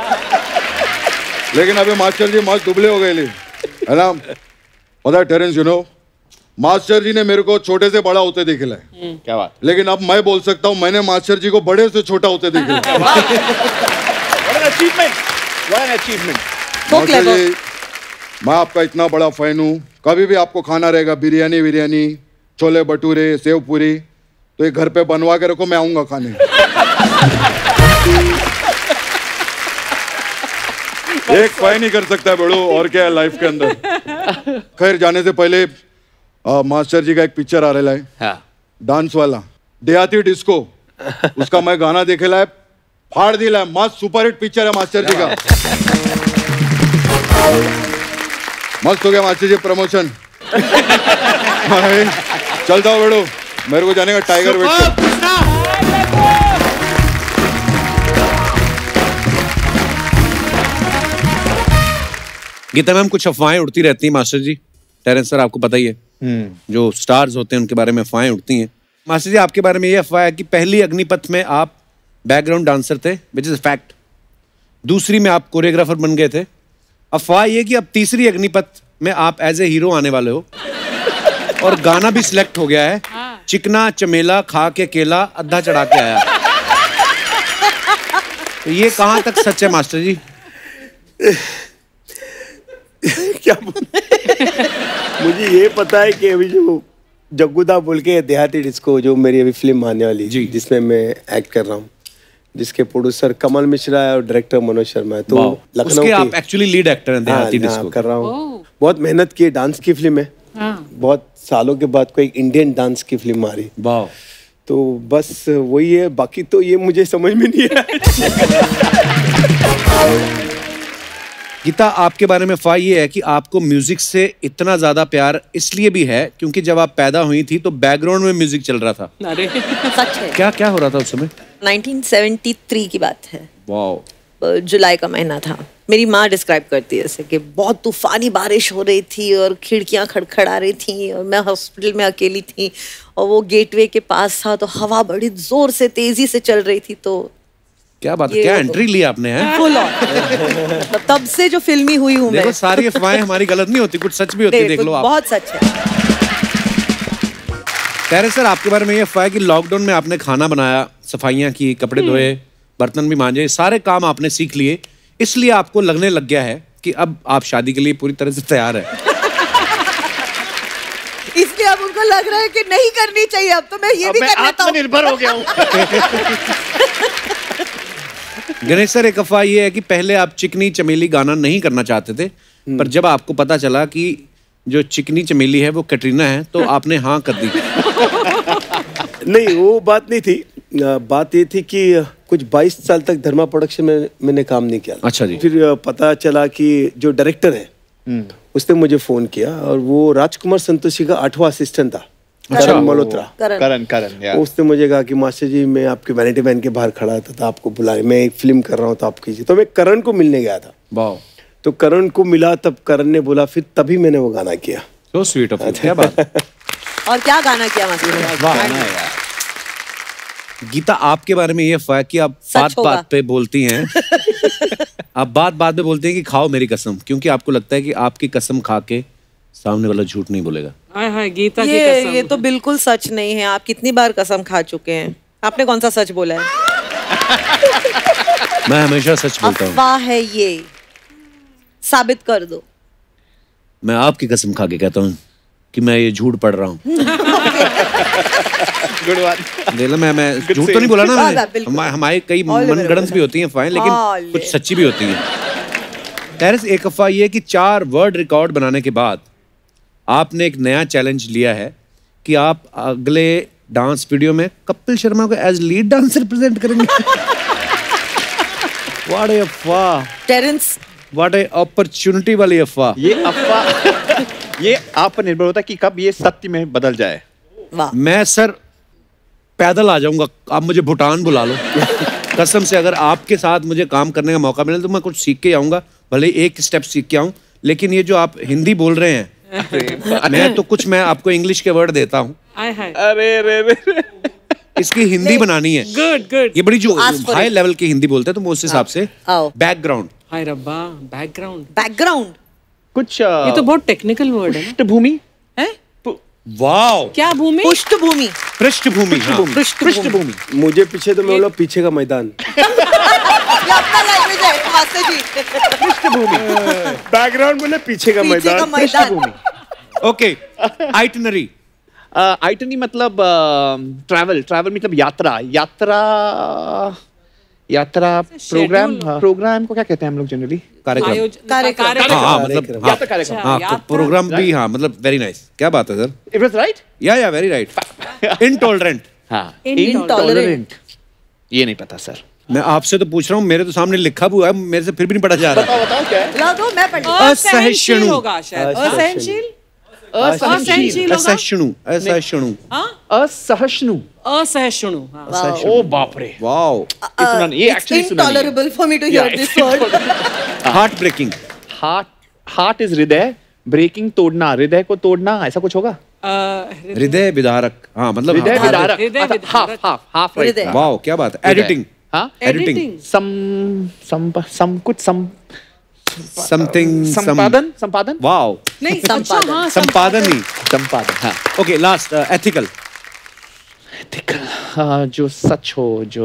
लेकिन अभी मास्टर जी मस्त दुबले हो गए ले, है ना। पता है Terence, you know, master ji ने मेरे को छोटे से बड़ा होते देखे है। क्या बात। लेकिन अब मैं बोल सकता हूं, मैंने मास्टर जी को बड़े से छोटा होते देखे है। मास्टर जी, मैं आपका इतना बड़ा फैन हूँ, कभी भी आपको खाना रहेगा, बिरयानी बिरयानी छोले भटूरे सेव पूरी, तो ये घर पे बनवा के रखो, मैं आऊंगा खाने। एक फैन ही कर सकता है बड़ो, और क्या है लाइफ के अंदर। खैर, जाने से पहले आ, मास्टर जी का एक पिक्चर आ रहा है, हाँ। डांस वाला, देहाती डिस्को, उसका मैं गाना देखेला है, फाड़ दिला है, मस्त सुपरहिट पिक्चर है मास्टर जी का। मस्त हो गया मास्टर जी प्रमोशन। चलता हूँ बेड़ो, मेरे को जाने का टाइगर वेट। गीता मैम, कुछ अफवाहें उड़ती रहती हैं मास्टर जी। टेरेंस सर, आपको पता ही है, जो स्टार्स होते हैं उनके बारे में अफवाहें उड़ती हैं। मास्टर जी, आपके बारे में ये अफवाह है कि पहली अग्निपथ में आप बैकग्राउंड डांसर थे, विच इज फैक्ट। दूसरी में आप कोरियोग्राफर बन गए थे। अफवाह ये कि अब तीसरी अग्निपथ में आप एज ए हीरो आने वाले हो, और गाना भी सिलेक्ट हो गया है, चिकना चमेला खा के केला अद्धा चढ़ा के आया। तो ये कहां तक सच है मास्टर जी? क्या मुझे ये पता है कि अभी जो जग्गूदा बोल के देहाती डिस्को, जो मेरी अभी फिल्म आने वाली जी, जिसमें मैं एक्ट कर रहा हूँ, जिसके प्रोड्यूसर कमल मिश्रा है और डायरेक्टर मनोज शर्मा है। तो लखनऊ के आप एक्चुअली लीड एक्टर हैं देहाती डिस्को। कर रहा हूँ, बहुत मेहनत की, डांस की फिल्म है, बहुत सालों के बाद कोई इंडियन डांस की फिल्म आ रही। वाह। तो बस वही है, बाकी तो ये मुझे समझ में नहीं आया। गीता, आपके बारे में अफवाह ये है कि आपको म्यूजिक से इतना ज्यादा प्यार इसलिए भी है क्योंकि जब आप पैदा हुई थी तो बैकग्राउंड में म्यूजिक चल रहा था। अरे सच है। क्या क्या हो रहा था उस समय? नाइनटीन सेवेंटी थ्री की बात है। वाओ। जुलाई का महीना था। मेरी माँ डिस्क्राइब करती है जैसे कि बहुत तूफानी बारिश हो रही थी और खिड़कियां खड़खड़ा रही थी और मैं हॉस्पिटल में अकेली थी और वो गेटवे के पास था, तो हवा बड़ी जोर से तेजी से चल रही थी। तो क्या बात है, क्या एंट्री लिया आपने है? Full on. तब से जो फिल्मी हुई हूँ मैं। देखो, सारी अफवाहें हमारी गलत नहीं होती, कुछ सच भी होती है, देख लो आप। बहुत सच है। टेरेंस सर, आपके बारे में ये अफवाह है कि लॉकडाउन में आपने खाना बनाया, सफाइयां की, कपड़े धोए, बर्तन भी मांजे, सारे काम आपने सीख लिए, इसलिए आपको लगने लग गया है कि अब आप शादी के लिए पूरी तरह से तैयार है। इसलिए अब उनको लग रहा है कि नहीं करनी चाहिए, अब तो मैं ये भी कर लेता हूं। आत्मनिर्भर हो गया हूं। गणेश सर, एक अफवाह ये है कि पहले आप चिकनी चमेली गाना नहीं करना चाहते थे, पर जब आपको पता चला कि जो चिकनी चमेली है वो कैटरीना है, तो आपने हाँ कर दी। नहीं, वो बात नहीं थी। बात ये थी कि कुछ बाईस साल तक धर्मा प्रोडक्शन में मैंने काम नहीं किया। अच्छा जी। फिर पता चला कि जो डायरेक्टर है उसने मुझे फोन किया, और वो राजकुमार संतोषी का आठवां असिस्टेंट था, करण मल्होत्रा। करण करण उसने मुझे कहा कि मास्टर जी, मैं आपके वैनिटी वैन के बाहर खड़ा था, तो आपको बुलाए, मैं एक फिल्म कर रहा हूँ तो आप कीजिए। तो मैं करण को मिलने गया था। वाह। तो करण को मिला, तब करण ने बोला, फिर तभी मैंने वो गाना किया। So sweet of you. क्या बात है। और क्या गाना किया मतलब? गीता, आपके बारे में ये अफवाह है कि आप बात बात पे बोलती हैं आप बात बात में बोलते हैं कि खाओ मेरी कसम, क्योंकि आपको लगता है कि आपकी कसम खा के सामने वाला झूठ नहीं बोलेगा। हाय हाय गीता की ये कसम। ये तो बिल्कुल सच नहीं है। आप कितनी बार कसम खा चुके हैं? आपने कौन सा सच बोला है? मैं हमेशा सच बोलता हूँ। अफवाह है ये, साबित कर दो। मैं आपकी कसम खा के कहता हूँ कि मैं ये झूठ पढ़ रहा हूँ। Good one. देख लो, मैं मैं झूठ तो नहीं बोला ना हाँ, मैंने। बिल्कुल। हमा- हमारी कई All the way मनगढ़ंत भी होती हैं अफवाहें, लेकिन All कुछ the- सच्ची भी होती हैं। टेरेस, एक अफवाह ये है कि चार वर्ड रिकॉर्ड बनाने के बाद आपने एक नया चैलेंज लिया है कि आप अगले डांस वीडियो में कपिल शर्मा को एज लीड डांसर प्रेजेंट करेंगे। व्हाट ए अफवाह, टेरेंस, व्हाट ए अपॉर्चुनिटी वाली अफवाह। ये अफवाह ये आप पर निर्भर होता है कि कब ये सत्य में बदल जाए। वाह। मैं सर पैदल आ जाऊंगा, आप मुझे भूटान बुला लो। कसम से, अगर आपके साथ मुझे काम करने का मौका मिले तो मैं कुछ सीख के आऊंगा, भले एक स्टेप सीख के आऊं। लेकिन ये जो आप हिंदी बोल रहे हैं, मैं तो कुछ मैं आपको इंग्लिश के वर्ड देता हूँ, हाय हाय अरे रे रे इसकी हिंदी बनानी है। Good good. ये बड़ी जो Ask for high it. Level की हिंदी बोलते हैं, तो मैं उस हिसाब से आओ। बैकग्राउंड। हाय रब्बा, बैकग्राउंड। बैकग्राउंड। कुछ ये तो बहुत टेक्निकल वर्ड है ना। पृष्ठभूमि हैं? वाओ, क्या भूमि? पृष्ठभूमि। पृष्ठभूमि। हाँ। पृष्ठभूमि। मुझे पीछे तो मैं बोला पीछे का मैदान। ये अपना लैंग्वेज है मास्टर जी। बैकग्राउंड बोले पीछे का पीछे का मैदान। मैदान। Okay, itinerary. आइटनी मतलब ट्रैवल ट्रैवल मतलब यात्रा यात्रा यात्रा प्रोग्राम Schedule। प्रोग्राम को क्या कहते हैं हम लोग जनरली? कार्यक्रम। आयोजन- कार्यक्रम। कार्यक्रम। हाँ हाँ, मतलब हाँ, यात्रा कार्यक्रम। हाँ, यात्रा। प्रोग्राम भी। हाँ, मतलब वेरी नाइस। क्या बात है सर। It was right. या या वेरी राइट। इनटॉलरेंट। हाँ, Intolerant। ये नहीं पता सर। मैं आपसे तो पूछ रहा हूँ, मेरे तो सामने लिखा हुआ है, मेरे से फिर भी नहीं पढ़ा जा रहा। बताओ बताओ क्या है? ला दो, मैं पढ़ लूँ। असहनशील असहिष्णु। होगा शायद। असहनशील। असहनशील होगा। असहिष्णु, असहिष्णु। हाँ? असहिष्णु। असहिष्णु। हाँ। ओ बाप रे। वाओ, सुना नहीं, ये एक्चुअली सुना नहीं है। Intolerable for me to hear this word. Heart breaking. Heart heart is हृदय, ब्रेकिंग तोड़ना, हृदय को तोड़ना, ऐसा कुछ होगा? अ, हृदय विदारक। हाँ, मतलब हृदय हाँ, विदारक। हृदय हाफ विदारक। Half half right. हृदय। वाओ, क्या बात है। एडिटिंग। हाँ, एडिटिंग। सम सम सम कुछ सम समथिंग। संपादन संपादन वाओ, नहीं, संपादन। अच्छा, हाँ, संपादन ही। संपादन। हाँ, ओके, लास्ट एथिकल। एथिकल। हाँ, जो सच हो, जो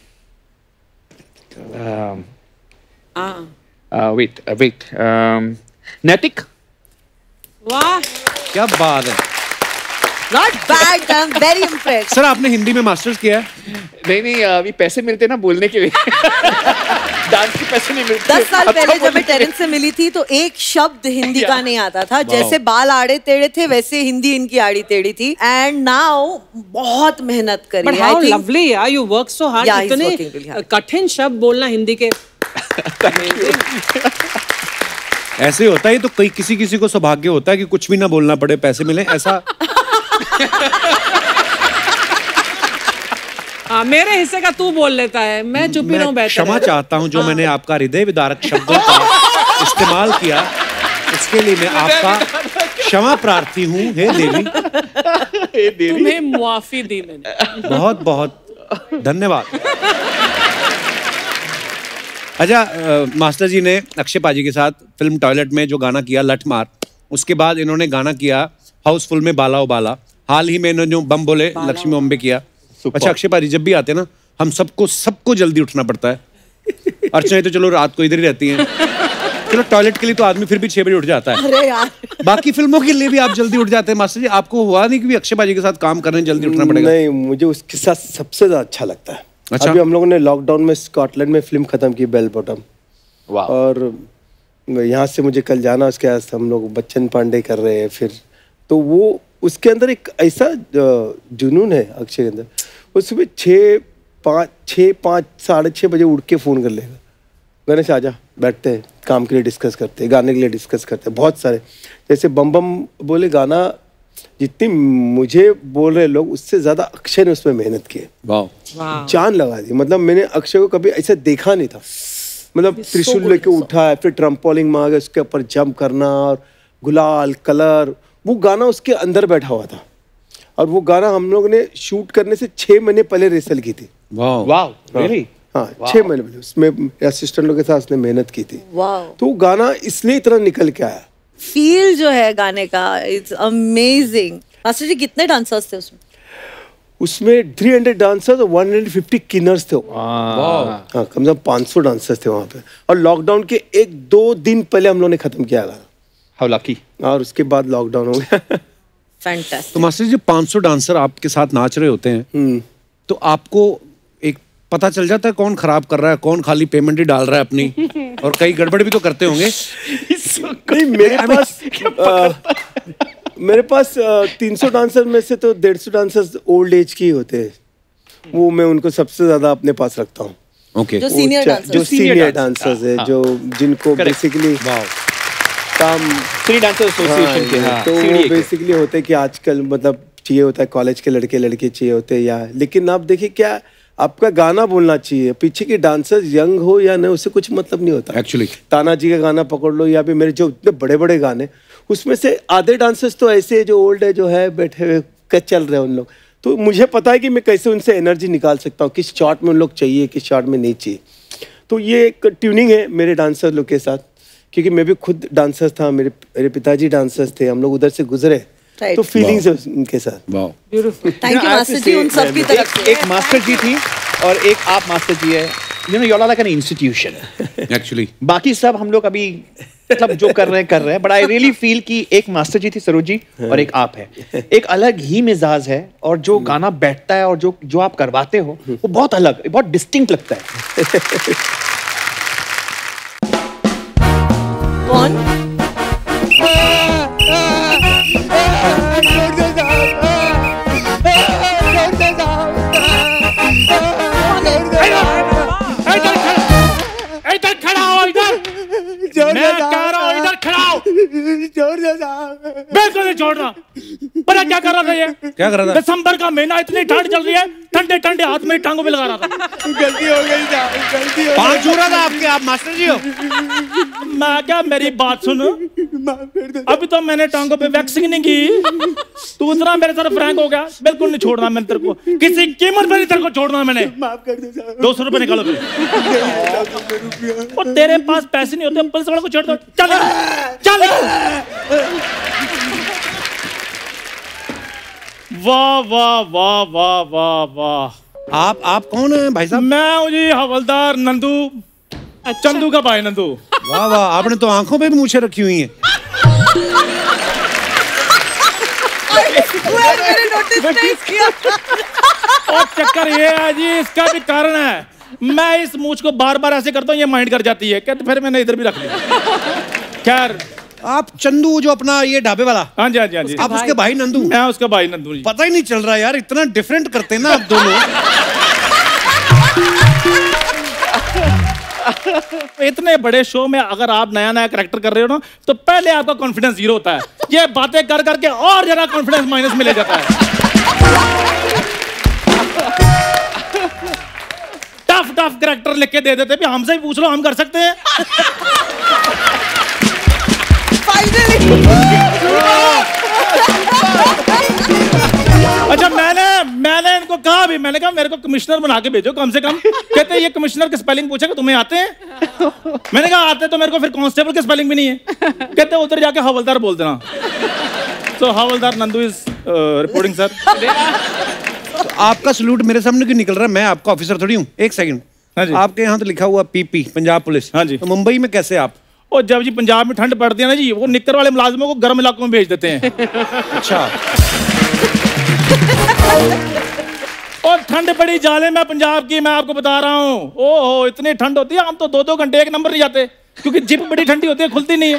हाँ। वेट वेट नैतिक। वाह। क्या बात है Not bad. I'm very impressed. Sir. आपने हिंदी में मास्टर्स किया है? नहीं नहीं, अभी पैसे मिलते ना बोलने के लिए। डांस के पैसे नहीं मिलते। दस साल अच्छा पहले जब बोलने मैं के लिए। टेरेंस से मिली थी तो एक शब्द हिंदी का नहीं आता था। जैसे बाल आड़े टेढ़े थे वैसे हिंदी इनकी आड़ी टेढ़ी थी। एंड नाउ बहुत मेहनत करी But है। how I think- lovely यार, you work so hard. Yeah, he's इतने working really hard. कठिन शब्द बोलना हिंदी के। ऐसे होता है, तो कई किसी किसी को सौभाग्य होता है कि कुछ भी ना बोलना पड़े, पैसे मिले, ऐसा। हाँ, मेरे हिस्से का तू बोल लेता है, मैं चुप ही रहूं मैं बेहतर क्षमा है। चाहता हूं जो मैंने आपका हृदय विदारक शब्दों का इस्तेमाल किया, इसके लिए मैं आपका क्षमा प्रार्थी हूँ। हे देवी, हे देवी। तुम्हें मुआफी दी मैंने। बहुत बहुत धन्यवाद। अच्छा, अ, मास्टर जी ने अक्षय पाजी के साथ फिल्म टॉयलेट में जो गाना किया लठ मार, उसके बाद इन्होंने गाना किया हाउसफुल में बाला ओ बाला। हाल ही में इन्होंने जो बम बोले लक्ष्मी बॉम्बे किया। अच्छा अक्षय पाजी जब भी आते हैं ना, हम सबको सबको जल्दी उठना पड़ता है। अर्चना तो चलो रात को इधर ही रहती हैं, चलो टॉयलेट के लिए तो आदमी फिर भी छह बजे उठ जाता है। अरे यार, बाकी फिल्मों के लिए भी आप जल्दी उठ जाते हैं। मास्टर जी, आपको हुआ नहीं कि भी अक्षय पाजी के साथ काम करने जल्दी उठना पड़ेगा? नहीं, मुझे उसके साथ सबसे ज्यादा अच्छा लगता है। अच्छा। अभी हम लोगों ने लॉकडाउन में स्कॉटलैंड में फिल्म खत्म की, बेल बॉटम। वाह। और यहाँ से मुझे कल जाना, उसके बाद हम लोग बच्चन पांडे कर रहे हैं फिर। तो वो उसके अंदर एक ऐसा जुनून है अक्षय के अंदर। वो सुबह छः पाँच छः पाँच साढ़े छः बजे उठ के फ़ोन कर लेगा, गणेश आजा, बैठते हैं काम के लिए डिस्कस करते हैं, गाने के लिए डिस्कस करते हैं। बहुत सारे जैसे बम बम बोले गाना, जितनी मुझे बोल रहे लोग उससे ज़्यादा अक्षय ने उसमें मेहनत की है। वाह, जान लगा दी। मतलब मैंने अक्षय को कभी ऐसा देखा नहीं था। मतलब त्रिशूल लेके उठा है, फिर ट्रम्पोलिंग में आ गया, उसके ऊपर जंप करना, और गुलाल कलर, वो गाना उसके अंदर बैठा हुआ था। और वो गाना हम लोग ने शूट करने से छह महीने पहले रिहर्सल की थी। वाह, वाह, रियली? हाँ छह महीने पहले उसमें असिस्टेंट लोग के साथ उसने मेहनत की थी। वाह, तो वो गाना इसलिए इतना निकल के आया। फील जो है गाने का, इट्स अमेजिंग। मास्टर जी कितने डांसर्स थे उसमें? उसमें तीन सौ डांसर्स और एक सौ पचास किन्नर्स थे। हाँ, कम से कम पाँच सौ डांसर्स थे वहाँ पे। और लॉकडाउन के एक दो दिन पहले हम लोगों ने खत्म किया गाना। How lucky. और उसके बाद लॉकडाउन हो गया। फैंटास्टिक। तो मास्टर जी पाँच सौ डांसर आपके साथ नाच रहे होते हैं, तो आपको एक पता चल जाता है कौन खराब कर रहा है, कौन खाली पेमेंट ही डाल रहा है अपनी, और कई गड़बड़ भी तो करते होंगे। नहीं, मेरे पास आ, मेरे पास तीन सौ डांसर में से तो डेढ़ सौ डांसर्स ओल्ड एज की होते हैं। वो मैं उनको सबसे ज्यादा अपने पास रखता हूँ। ओके, जो सीनियर डांसर्स, जो सीनियर डांसर्स है, जो जिनको बेसिकली काम थ्री डांसर एसोसिएशन के, हाँ, तो वो बेसिकली होते हैं कि आजकल मतलब चाहिए होता है कॉलेज के लड़के लड़के चाहिए होते हैं, या लेकिन आप देखिए क्या आपका गाना बोलना चाहिए, पीछे के डांसर्स यंग हो या नहीं उससे कुछ मतलब नहीं होता एक्चुअली। ताना जी का गाना पकड़ लो या फिर मेरे जो इतने बड़े बड़े गाने, उसमें से आधे डांसर्स तो ऐसे जो ओल्ड है जो है बैठे हुए कच चल रहे हैं उन लोग। तो मुझे पता है कि मैं कैसे उनसे एनर्जी निकाल सकता हूँ, किस शॉट में उन लोग चाहिए किस शॉट में नहीं चाहिए। तो ये एक ट्यूनिंग है मेरे डांसर लोग के साथ, क्योंकि मैं भी खुद डांसर था, मेरे मेरे पिताजी डांसर्स थे, हम लोग उधर से गुजरे, तो फीलिंग्स है उनके साथ। थैंक यू मास्टर जी उन सब की तरफ से। एक मास्टर जी थी और एक आप मास्टर जी है, you know you are like an institution actually. बाकी सब हम लोग अभी मतलब जो कर रहे हैं कर रहे हैं, बट आई रियली फील कि एक मास्टर जी थी सरोज जी और एक आप है, एक अलग ही मिजाज है, और जो गाना बैठता है और जो जो आप करवाते हो वो बहुत अलग, बहुत डिस्टिंक्ट लगता है। कौन? इधर खड़ा हो, इधर मैं कह रहा हूँ इधर खड़ा हो। बिल्कुल नहीं छोड़ना। पता क्या कर रहा था ये? क्या कर रहा था? दिसंबर का महीना, इतनी ठंड चल रही है, ठंडे ठंडे हाथ में टांगों पे लगा रहा था। गलती हो गई था, गलती हो पाँच छू रहा था आपके, आप मास्टर जी हो। मैं क्या, मेरी बात सुन, अभी तो मैंने टांगों पे वैक्सिंग नहीं की, तू इतना मेरे तरफ फ्रैंक हो गया। बिल्कुल नहीं छोड़ना मैंने तेरे को, किसी कीमत पर नहीं तेरे को छोड़ना मैंने। माफ कर दो साहब। दो सौ रुपए निकालो फिर। और तेरे पास पैसे नहीं होते, पुलिस वालों को छोड़ दो। चल चल। वाह वाह वाह वाह वाह वाह। आप आप कौन है भाई साहब? मैं हूँ जी हवलदार नंदू, चंदू का भाई नंदू। वाह वाह, आपने तो आंखों पे भी मूछें रखी हुई हैं। मैंने नोटिस नहीं किया। और चक्कर ये है जी, इसका भी कारण है, मैं इस मूछ को बार बार ऐसे करता हूँ, ये माइंड कर जाती है, कहते फिर मैंने इधर भी रख लिया। खैर, आप चंदू जो अपना ये ढाबे वाला? हाँ जी हाँ जी हाँ जी। आप उसके भाई नंदू? मैं उसका भाई नंदू जी। पता ही नहीं चल रहा यार, इतना डिफरेंट करते हैं ना आप दोनों। इतने बड़े शो में अगर आप नया नया कैरेक्टर कर रहे हो ना, तो पहले आपका कॉन्फिडेंस जीरो होता है, ये बातें कर करके और जरा कॉन्फिडेंस माइनस में ले जाता है। टफ टफ कैरेक्टर लिख के दे देते भी, हमसे भी पूछ लो, हम कर सकते हैं। अच्छा, मैंने मैंने इनको कहा भी, मैंने कहा मेरे को कमिश्नर बना के भेजो कम से कम। कहते ये कमिश्नर के स्पेलिंग पूछेगा, तुम्हें आते हैं? मैंने कहा आते तो मेरे को फिर कांस्टेबल के स्पेलिंग भी नहीं है। कहते उधर जाके हवलदार बोल देना। तो हवलदार नंदू इज रिपोर्टिंग सर। तो आपका सलूट मेरे सामने क्यों निकल रहा है? मैं आपका ऑफिसर थोड़ी हूँ। एक सेकंड, हाँ जी। आपके यहाँ तो लिखा हुआ पीपी, पंजाब पुलिस। हाँ जी। तो मुंबई में कैसे आप? और जब जी पंजाब में ठंड पड़ती है ना जी, वो निक्कर वाले मुलाजिमों को गर्म इलाकों में भेज देते हैं। अच्छा। और ठंड पड़ी जाले में पंजाब की, मैं आपको बता रहा हूँ, ओहो इतनी ठंड होती है, हम तो दो दो घंटे एक नंबर नहीं जाते, क्योंकि जिप बड़ी ठंडी होती है, खुलती नहीं है।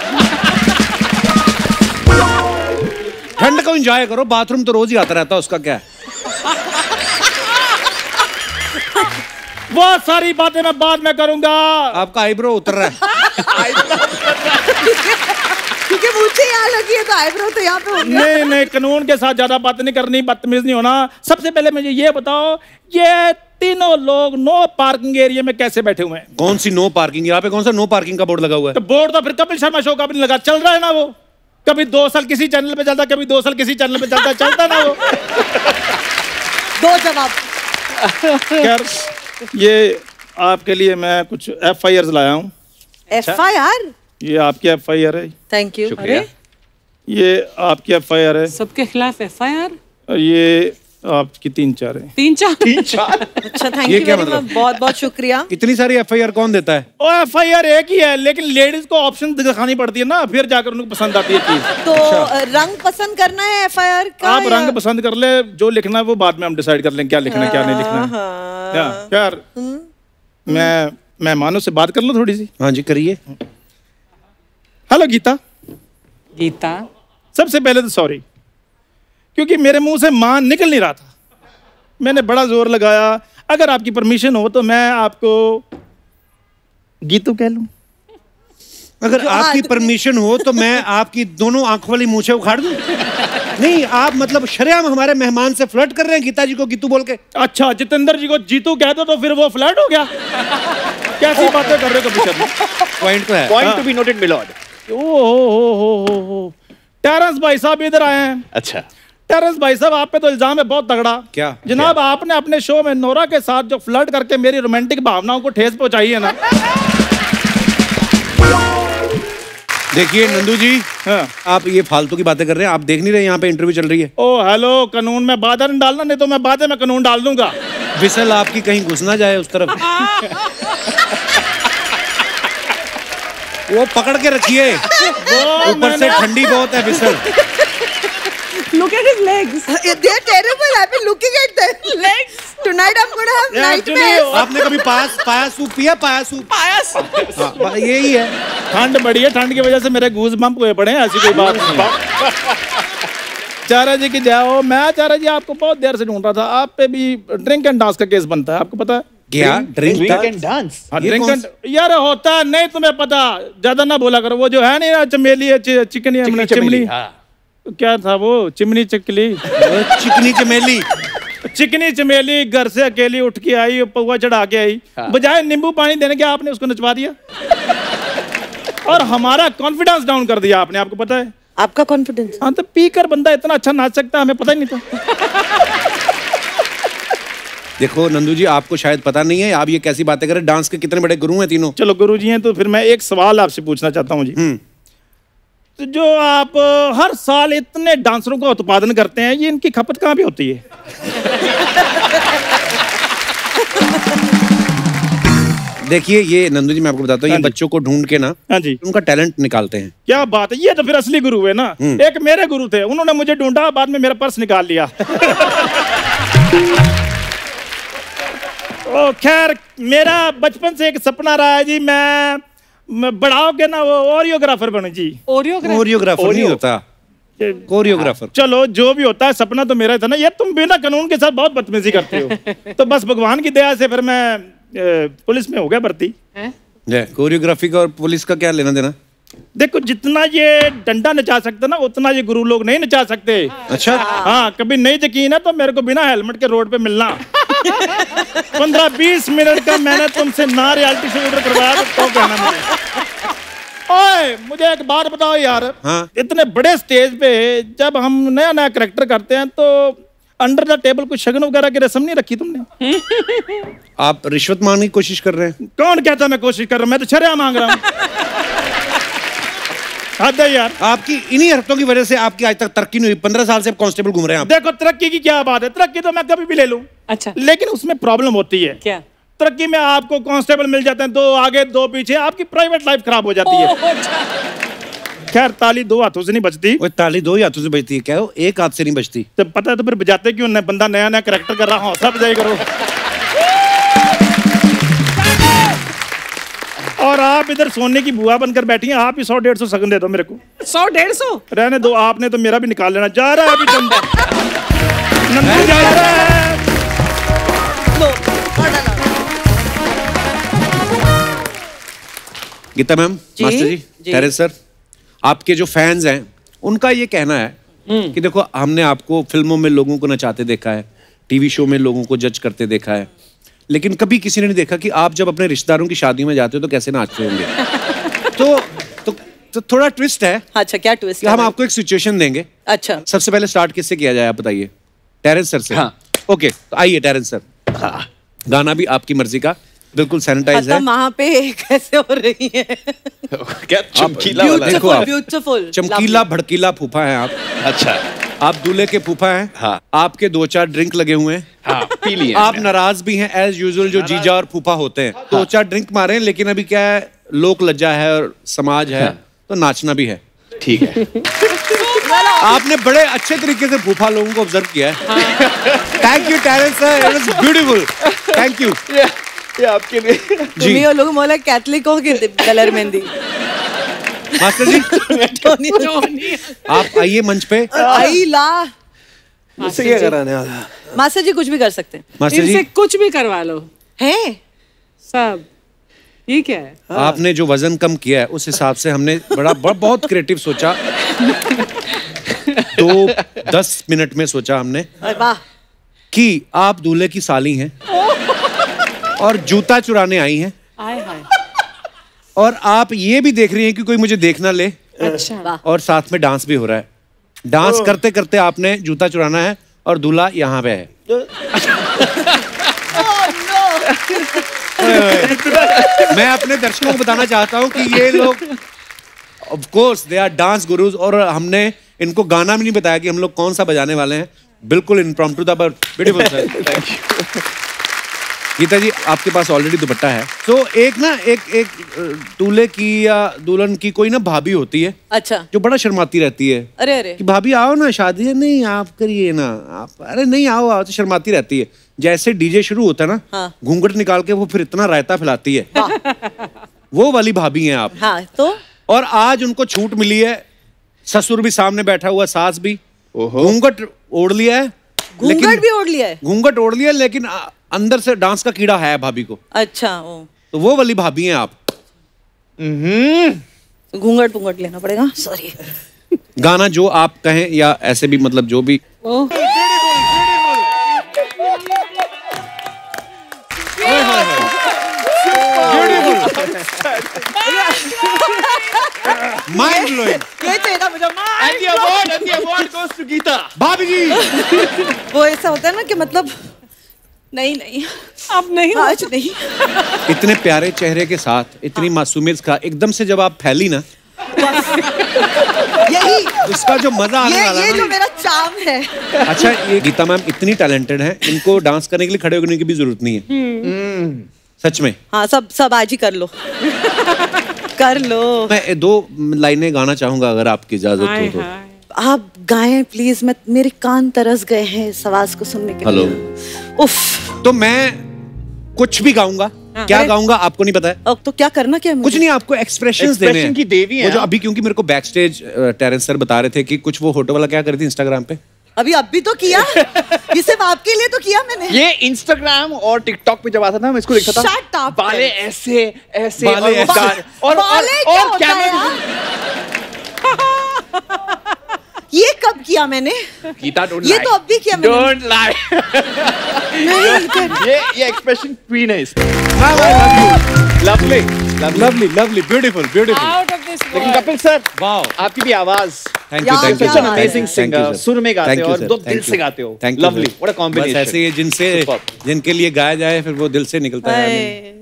ठंड को एंजॉय करो, बाथरूम तो रोज ही आता रहता है, उसका क्या है? वो सारी बातें मैं बाद में करूंगा। आपका आईब्रो उतर रहा है। क्योंकि मुझे यहाँ लगी है तो आईब्रो तो यहाँ पे हो गया। नहीं नहीं, कानून के साथ ज्यादा बात नहीं करनी, बदतमीज नहीं होना। सबसे पहले मुझे ये बताओ, ये तीनों लोग नो पार्किंग एरिया में कैसे बैठे हुए हैं? कौन सी नो पार्किंग? यहाँ पे कौन सा नो पार्किंग का बोर्ड लगा हुआ है? तो बोर्ड तो फिर कपिल शर्मा शो का भी नहीं लगा, चल रहा है ना वो। कभी दो साल किसी चैनल पे चलता, कभी दो साल किसी चैनल पे चलता, चलता ना वो। दो जवाब। खैर, ये आपके लिए मैं कुछ एफ आई आर लाया हूँ। F I R? ये आपकी एफ आई आर है। Thank you. अरे ये आपकी एफ आई आर है। सबके खिलाफ एफ आई आर? और ये आपकी तीन चार है। तीन चार? तीन चार? अच्छा, थैंक ये यू क्या वेरी मतलब? मच, बहुत बहुत शुक्रिया। इतनी सारी एफ आई आर कौन देता है? ओ एफ आई आर एक ही है, लेकिन लेडीज को ऑप्शन दिखानी पड़ती है ना, फिर जाकर उनको पसंद आती है चीज। तो रंग पसंद करना है एफ आई आर का? आप या- रंग पसंद कर ले, जो लिखना है वो बाद में हम डिसाइड कर लें क्या लिखना है क्या नहीं लिखना है। क्या यार, मैं मेहमानों से बात कर लूं थोड़ी सी। हाँ जी करिए। हेलो गीता। गीता? सबसे पहले तो सॉरी, क्योंकि मेरे मुंह से मां निकल नहीं रहा था। मैंने बड़ा जोर लगाया। अगर आपकी परमिशन हो तो मैं आपको गीतू कह लूं। अगर जो आपकी आदमी- परमिशन हो तो मैं आपकी दोनों आंखों वाली मूछें उखाड़ दूं। नहीं, आप मतलब शरेआम हमारे मेहमान से फ्लर्ट कर रहे हैं, गीता जी को गीतू बोल के। अच्छा, जितेंद्र जी को जीतू कह दो तो फिर वो फ्लर्ट हो गया? कैसी बातें कर रहे हो कभी शर्मा? पॉइंट तो है। Point to be noted milord. ओ हो हो हो हो हो टेरेंस भाई साहब इधर आए हैं। अच्छा, टेरेंस भाई साहब, आप पे तो इल्जाम है बहुत तगड़ा। क्या? जनाब, आपने अपने शो में नोरा के साथ जो फ्लर्ट करके मेरी रोमांटिक भावनाओं को ठेस पहुंचाई है ना। देखिए नंदू जी, हाँ। आप ये फालतू की बातें कर रहे हैं। आप देख नहीं रहे यहाँ पे इंटरव्यू चल रही है। ओ हेलो, कानून में बाधा नहीं डालना, नहीं तो मैं बाधे में कानून डाल दूंगा। विसल आपकी कहीं घुस ना जाए उस तरफ। वो पकड़ के रखिए, ऊपर से ठंडी बहुत है whistle. Look at his legs. They are terrible. I've been looking at their legs. Tonight I'm going to have Yeah, nightmares. actually, आपने कभी पाया पाया सूप पिया? पाया सूप? पायस? हाँ, बस यही है। ठंड बढ़ी है, ठंड की वजह से मेरे गूज बम्प हुए पड़े हैं, ऐसी कोई बात नहीं। चारा जी की जाओ, मैं चारा जी आपको बहुत देर से ढूंढ रहा था। आप पे भी ड्रिंक एंड डांस का केस बनता है, आपको पता है? क्या ड्रिंक? Drink and dance. हाँ, ये ड्रिंक कौन एंड यार होता है, नहीं तुम्हें पता, ज्यादा ना बोला करो। वो जो है नहीं ना, चमेली है, चि- चिकनी है, चिकनी चिमनी। चमेली, हाँ। क्या था वो? चिमनी चिकली, चिकनी चमेली। चिकनी चमेली घर से अकेली उठ के आई, पौवा चढ़ा के आई, बजाय नींबू पानी देने के आपने उसको नचवा दिया और हमारा कॉन्फिडेंस डाउन कर दिया आपने, आपको पता है? आपका कॉन्फिडेंस? हाँ, तो पी कर बंदा इतना अच्छा नाच सकता है, हमें पता ही नहीं था। देखो नंदू जी, आपको शायद पता नहीं है, आप ये कैसी बातें कर रहे हैं। डांस के कितने बड़े गुरु हैं तीनों। चलो गुरु जी हैं तो फिर मैं एक सवाल आपसे पूछना चाहता हूँ जी। हम्म। तो जो आप अ, हर साल इतने डांसरों का उत्पादन करते हैं, ये इनकी खपत कहाँ पे होती है? देखिए ये नंदू जी, मैं आपको बताता हूँ, हाँ ये जी। बच्चों को ढूंढ के ना हाँ जी। उनका टैलेंट निकालते हैं। क्या बात है, ये तो फिर असली गुरु है ना। एक मेरे गुरु थे, उन्होंने मुझे ढूंढा, बाद में मेरा पर्स निकाल लिया। ओ खैर, मेरा बचपन से एक सपना रहा है जी, मैं, मैं बड़ा होके ना वो ओरियोग्राफर बनूं जी। ओरियोग्राफी? कोरियोग्राफर नहीं होता, कोरियोग्राफर। चलो जो भी होता है, सपना तो मेरा था ना। ये तुम बिना कानून के साथ बहुत बदतमीजी करते हो। तो बस भगवान की दया से फिर मैं अ, पुलिस में हो गया भर्ती। कोरियोग्राफी का और पुलिस का क्या लेना देना? देखो, जितना ये डंडा नचा सकते ना, उतना ये गुरु लोग नहीं नचा सकते। अच्छा। हाँ, कभी नहीं यकीन है तो मेरे को बिना हेलमेट के रोड पे मिलना। पंद्रह बीस मिनट का मैंने तुमसे ना रियलिटी शो ऑर्डर करवाया तो कहना मुझे। ओए, मुझे एक बात बताओ यार। हाँ। इतने बड़े स्टेज पे जब हम नया नया करैक्टर करते हैं तो अंडर द टेबल कुछ शगन वगैरह की रस्म नहीं रखी तुमने? आप रिश्वत मांगने की कोशिश कर रहे हैं? कौन कहता मैं कोशिश कर रहा हूं? मैं तो शर्या मांग रहा हूँ। हद है यार। आपकी इन्हीं हरकतों की वजह से आपकी आज तक तरक्की नहीं हुई। पंद्रह साल से आप कांस्टेबल घूम रहे हैं आप। देखो, तरक्की की क्या बात है, तरक्की तो मैं कभी भी ले लूं। अच्छा। लेकिन उसमें प्रॉब्लम होती है। क्या? तरक्की में आपको कांस्टेबल मिल जाते हैं, दो आगे दो पीछे, आपकी प्राइवेट लाइफ खराब हो जाती है। ओह, अच्छा। खैर, ताली दो हाथों से नहीं बजती। वो ताली दो ही हाथों से बजती है, क्या हो एक हाथ से नहीं बजती? जब पता है तो फिर बजाते क्यों? न बंदा नया नया करैक्टर कर रहा, हौसला बजाई करो। और आप इधर सोने की बुआ बनकर बैठी हैं, आप ही सौ डेढ़ सौ सगन दे दो मेरे को। सौ डेढ़ सौ? रहने दो, आपने तो मेरा भी निकाल लेना। जा रहा है अभी चंदा, नंदू जा रहा है। लो, order लो। गीता मैम, जी, मास्टर जी, जी। टेरेस सर, आपके जो फैंस हैं उनका ये कहना है कि देखो, हमने आपको फिल्मों में लोगों को नचाते देखा है, टीवी शो में लोगों को जज करते देखा है, लेकिन कभी किसी ने नहीं देखा कि आप जब अपने रिश्तेदारों की शादी में जाते हो तो कैसे नाचते होंगे। तो, तो तो थोड़ा ट्विस्ट है। अच्छा, क्या ट्विस्ट कि हम आपको एक सिचुएशन देंगे। अच्छा। सबसे पहले स्टार्ट किससे किया जाए, आप बताइए। टेरेंस सर से। हाँ। ओके, तो आइए टेरेंस सर। हाँ। गाना भी आपकी मर्जी का, बिल्कुल सैनिटाइज है। खत्म वहाँ पे कैसे हो रही है? क्या चमकीला वाला? देखो आप, ब्यूटीफुल, चमकीला भड़कीला फूफा है आप। अच्छा, आप दूल्हे के फूफा हैं। हाँ। आपके दो चार ड्रिंक लगे हुए हैं। हाँ, पी लिए आप नाराज भी हैं एज यूजुअल, जो जीजा और फूफा होते हैं। हाँ। दो चार ड्रिंक मारे, लेकिन अभी क्या है, लोक लज्जा है और समाज है। हाँ। तो नाचना भी है। ठीक है। आपने बड़े अच्छे तरीके से फूफा लोगों को ऑब्जर्व किया है। Thank you Terence sir, it was beautiful, thank you. ये आपके लिए जी। तुम लोग मोला कैथलिक हो के कलर मेहंदी। मास्टर जी आप आइए मंच पे। आई ला मुझसे क्या कराने वाला? मास्टर जी कुछ भी कर सकते हैं। मास्टर इनसे जी कुछ भी करवा लो। हैं सब ये क्या है? आपने जो वजन कम किया है उस हिसाब से हमने बड़ा, बड़ा बहुत क्रिएटिव सोचा। तो दस मिनट में सोचा हमने अरे वाह, कि आप दूल्हे की साली हैं और जूता चुराने आई हैं, आय हाय। और आप ये भी देख रही हैं कि कोई मुझे देख ना ले, अच्छा। और साथ में डांस भी हो रहा है। डांस करते करते आपने जूता चुराना है और दूल्हा यहाँ पे है। मैं अपने दर्शकों को बताना चाहता हूँ कि ये लोग of course they are dance gurus, और हमने इनको गाना भी नहीं बताया कि हम लोग कौन सा बजाने वाले हैं। बिल्कुल इम्प्रॉम्प्टू था, but beautiful sir. Thank you. Geeta ji आपके पास ऑलरेडी दुपट्टा है, तो एक ना एक एक दूल्हे की या दुल्हन की कोई ना भाभी होती है। अच्छा। जो बड़ा शर्माती रहती है। अरे अरे कि भाभी आओ ना, शादी है, नहीं आप करिए ना, आप अरे नहीं आओ आओ, तो शर्माती रहती है। जैसे डीजे शुरू होता है ना, हाँ। घूंघट निकाल के वो फिर इतना रायता फैलाती है। वो वाली भाभी हैं आप। हाँ तो और आज उनको छूट मिली है, ससुर भी सामने बैठा हुआ, सास भी, घूंघट ओढ़ लिया है। घूंघट भी ओढ़ लिया है? घूंघट ओढ़ लिया, लेकिन अंदर से डांस का कीड़ा है भाभी को। अच्छा ओ। तो वो वाली भाभी हैं आप। घूंघट घूंघट लेना पड़ेगा, सॉरी। गाना जो आप कहें या ऐसे भी, मतलब जो भी। Oh mind blowing. ये चाहिए था मुझे। And the award, and the award goes to Geeta. भाभी जी वो ऐसा होता है ना कि मतलब नहीं नहीं अब नहीं आज नहीं। इतने प्यारे चेहरे के साथ, इतनी मासूमियत का, एकदम से जब आप फैली ना, यही उसका जो मजा आने ये वाला ये है जो ना। मेरा चार्म है। अच्छा, ये गीता मैम इतनी टैलेंटेड हैं, इनको डांस करने के लिए खड़े होने की भी जरूरत नहीं है। सच में। हाँ सब सब आज ही कर लो। कर लो। मैं दो लाइनें गाना चाहूंगा अगर आपकी इजाजत हाय हो तो। हाय। आप गाएं प्लीज, मैं मेरे कान तरस गए हैं इस आवाज को सुनने के लिए। हेलो। उफ। तो मैं कुछ भी गाऊंगा। क्या गाऊंगा आपको नहीं पता है? अब तो क्या करना क्या है मुझे? कुछ नहीं, आपको एक्सप्रेशंस देने हैं। Expression की देवी हैं वो जो आप। अभी, क्योंकि मेरे को बैक स्टेज टेरेंस सर बता रहे थे कि कुछ वो फोटो वाला क्या कर रही थी इंस्टाग्राम पे। अभी अभी तो किया। ये सिर्फ आपके लिए तो किया मैंने। ये इंस्टाग्राम और टिकटॉक पे जब आता था मैं इसको देखता था। Shut up, बाले Terence। ऐसे ऐसे बाले और वो ऐसे। गान- और और बाले क्या और होता है कैमरा ये कब किया मैंने? गीता डोंट ये तो अब भी किया मैंने। Don't lie. नहीं कर- ये ये एक्सप्रेशन क्वीन है इसमें। Lovely lovely lovely lovely, beautiful beautiful. Out of this लेकिन कपिल सर, वाओ, आपकी भी आवाज थैंक यू यार, थैंक यू क्या such an बात है। amazing singer, सुर में गाते हो और दो दिल से गाते हो। Lovely, what a combination. बस ऐसे ही जिनसे Superb. जिनके लिए गाया जाए फिर वो दिल से निकलता है। हाय।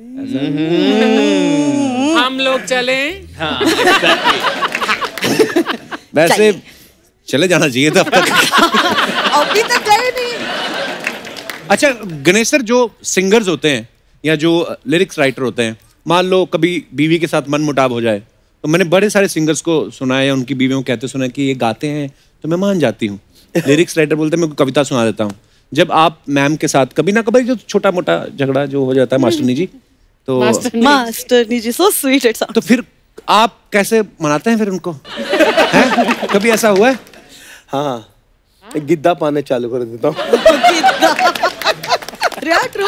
हम लोग चले। हाँ, exactly. वैसे चाहिए। चले जाना चाहिए था अब तक। अभी तक गए नहीं। अच्छा गणेश सर, जो सिंगर्स होते हैं या जो लिरिक्स राइटर होते हैं, मान लो कभी बीवी के साथ मन मुटाव हो जाए, तो मैंने बड़े सारे सिंगर्स को सुना है या उनकी बीवियों को कहते सुना है कि ये गाते हैं तो मैं मान जाती हूँ। लिरिक्स राइटर बोलते हैं मैं कविता सुना देता हूँ। जब आप मैम के साथ कभी ना कभी जो छोटा मोटा झगड़ा जो हो जाता है मास्टरनी जी, तो master ji so sweet it's. तो फिर आप कैसे मनाते हैं फिर उनको? हैं? कभी ऐसा हुआ है? हाँ, एक गिद्दा पाने चालू कर देता हूँ। ट्रू।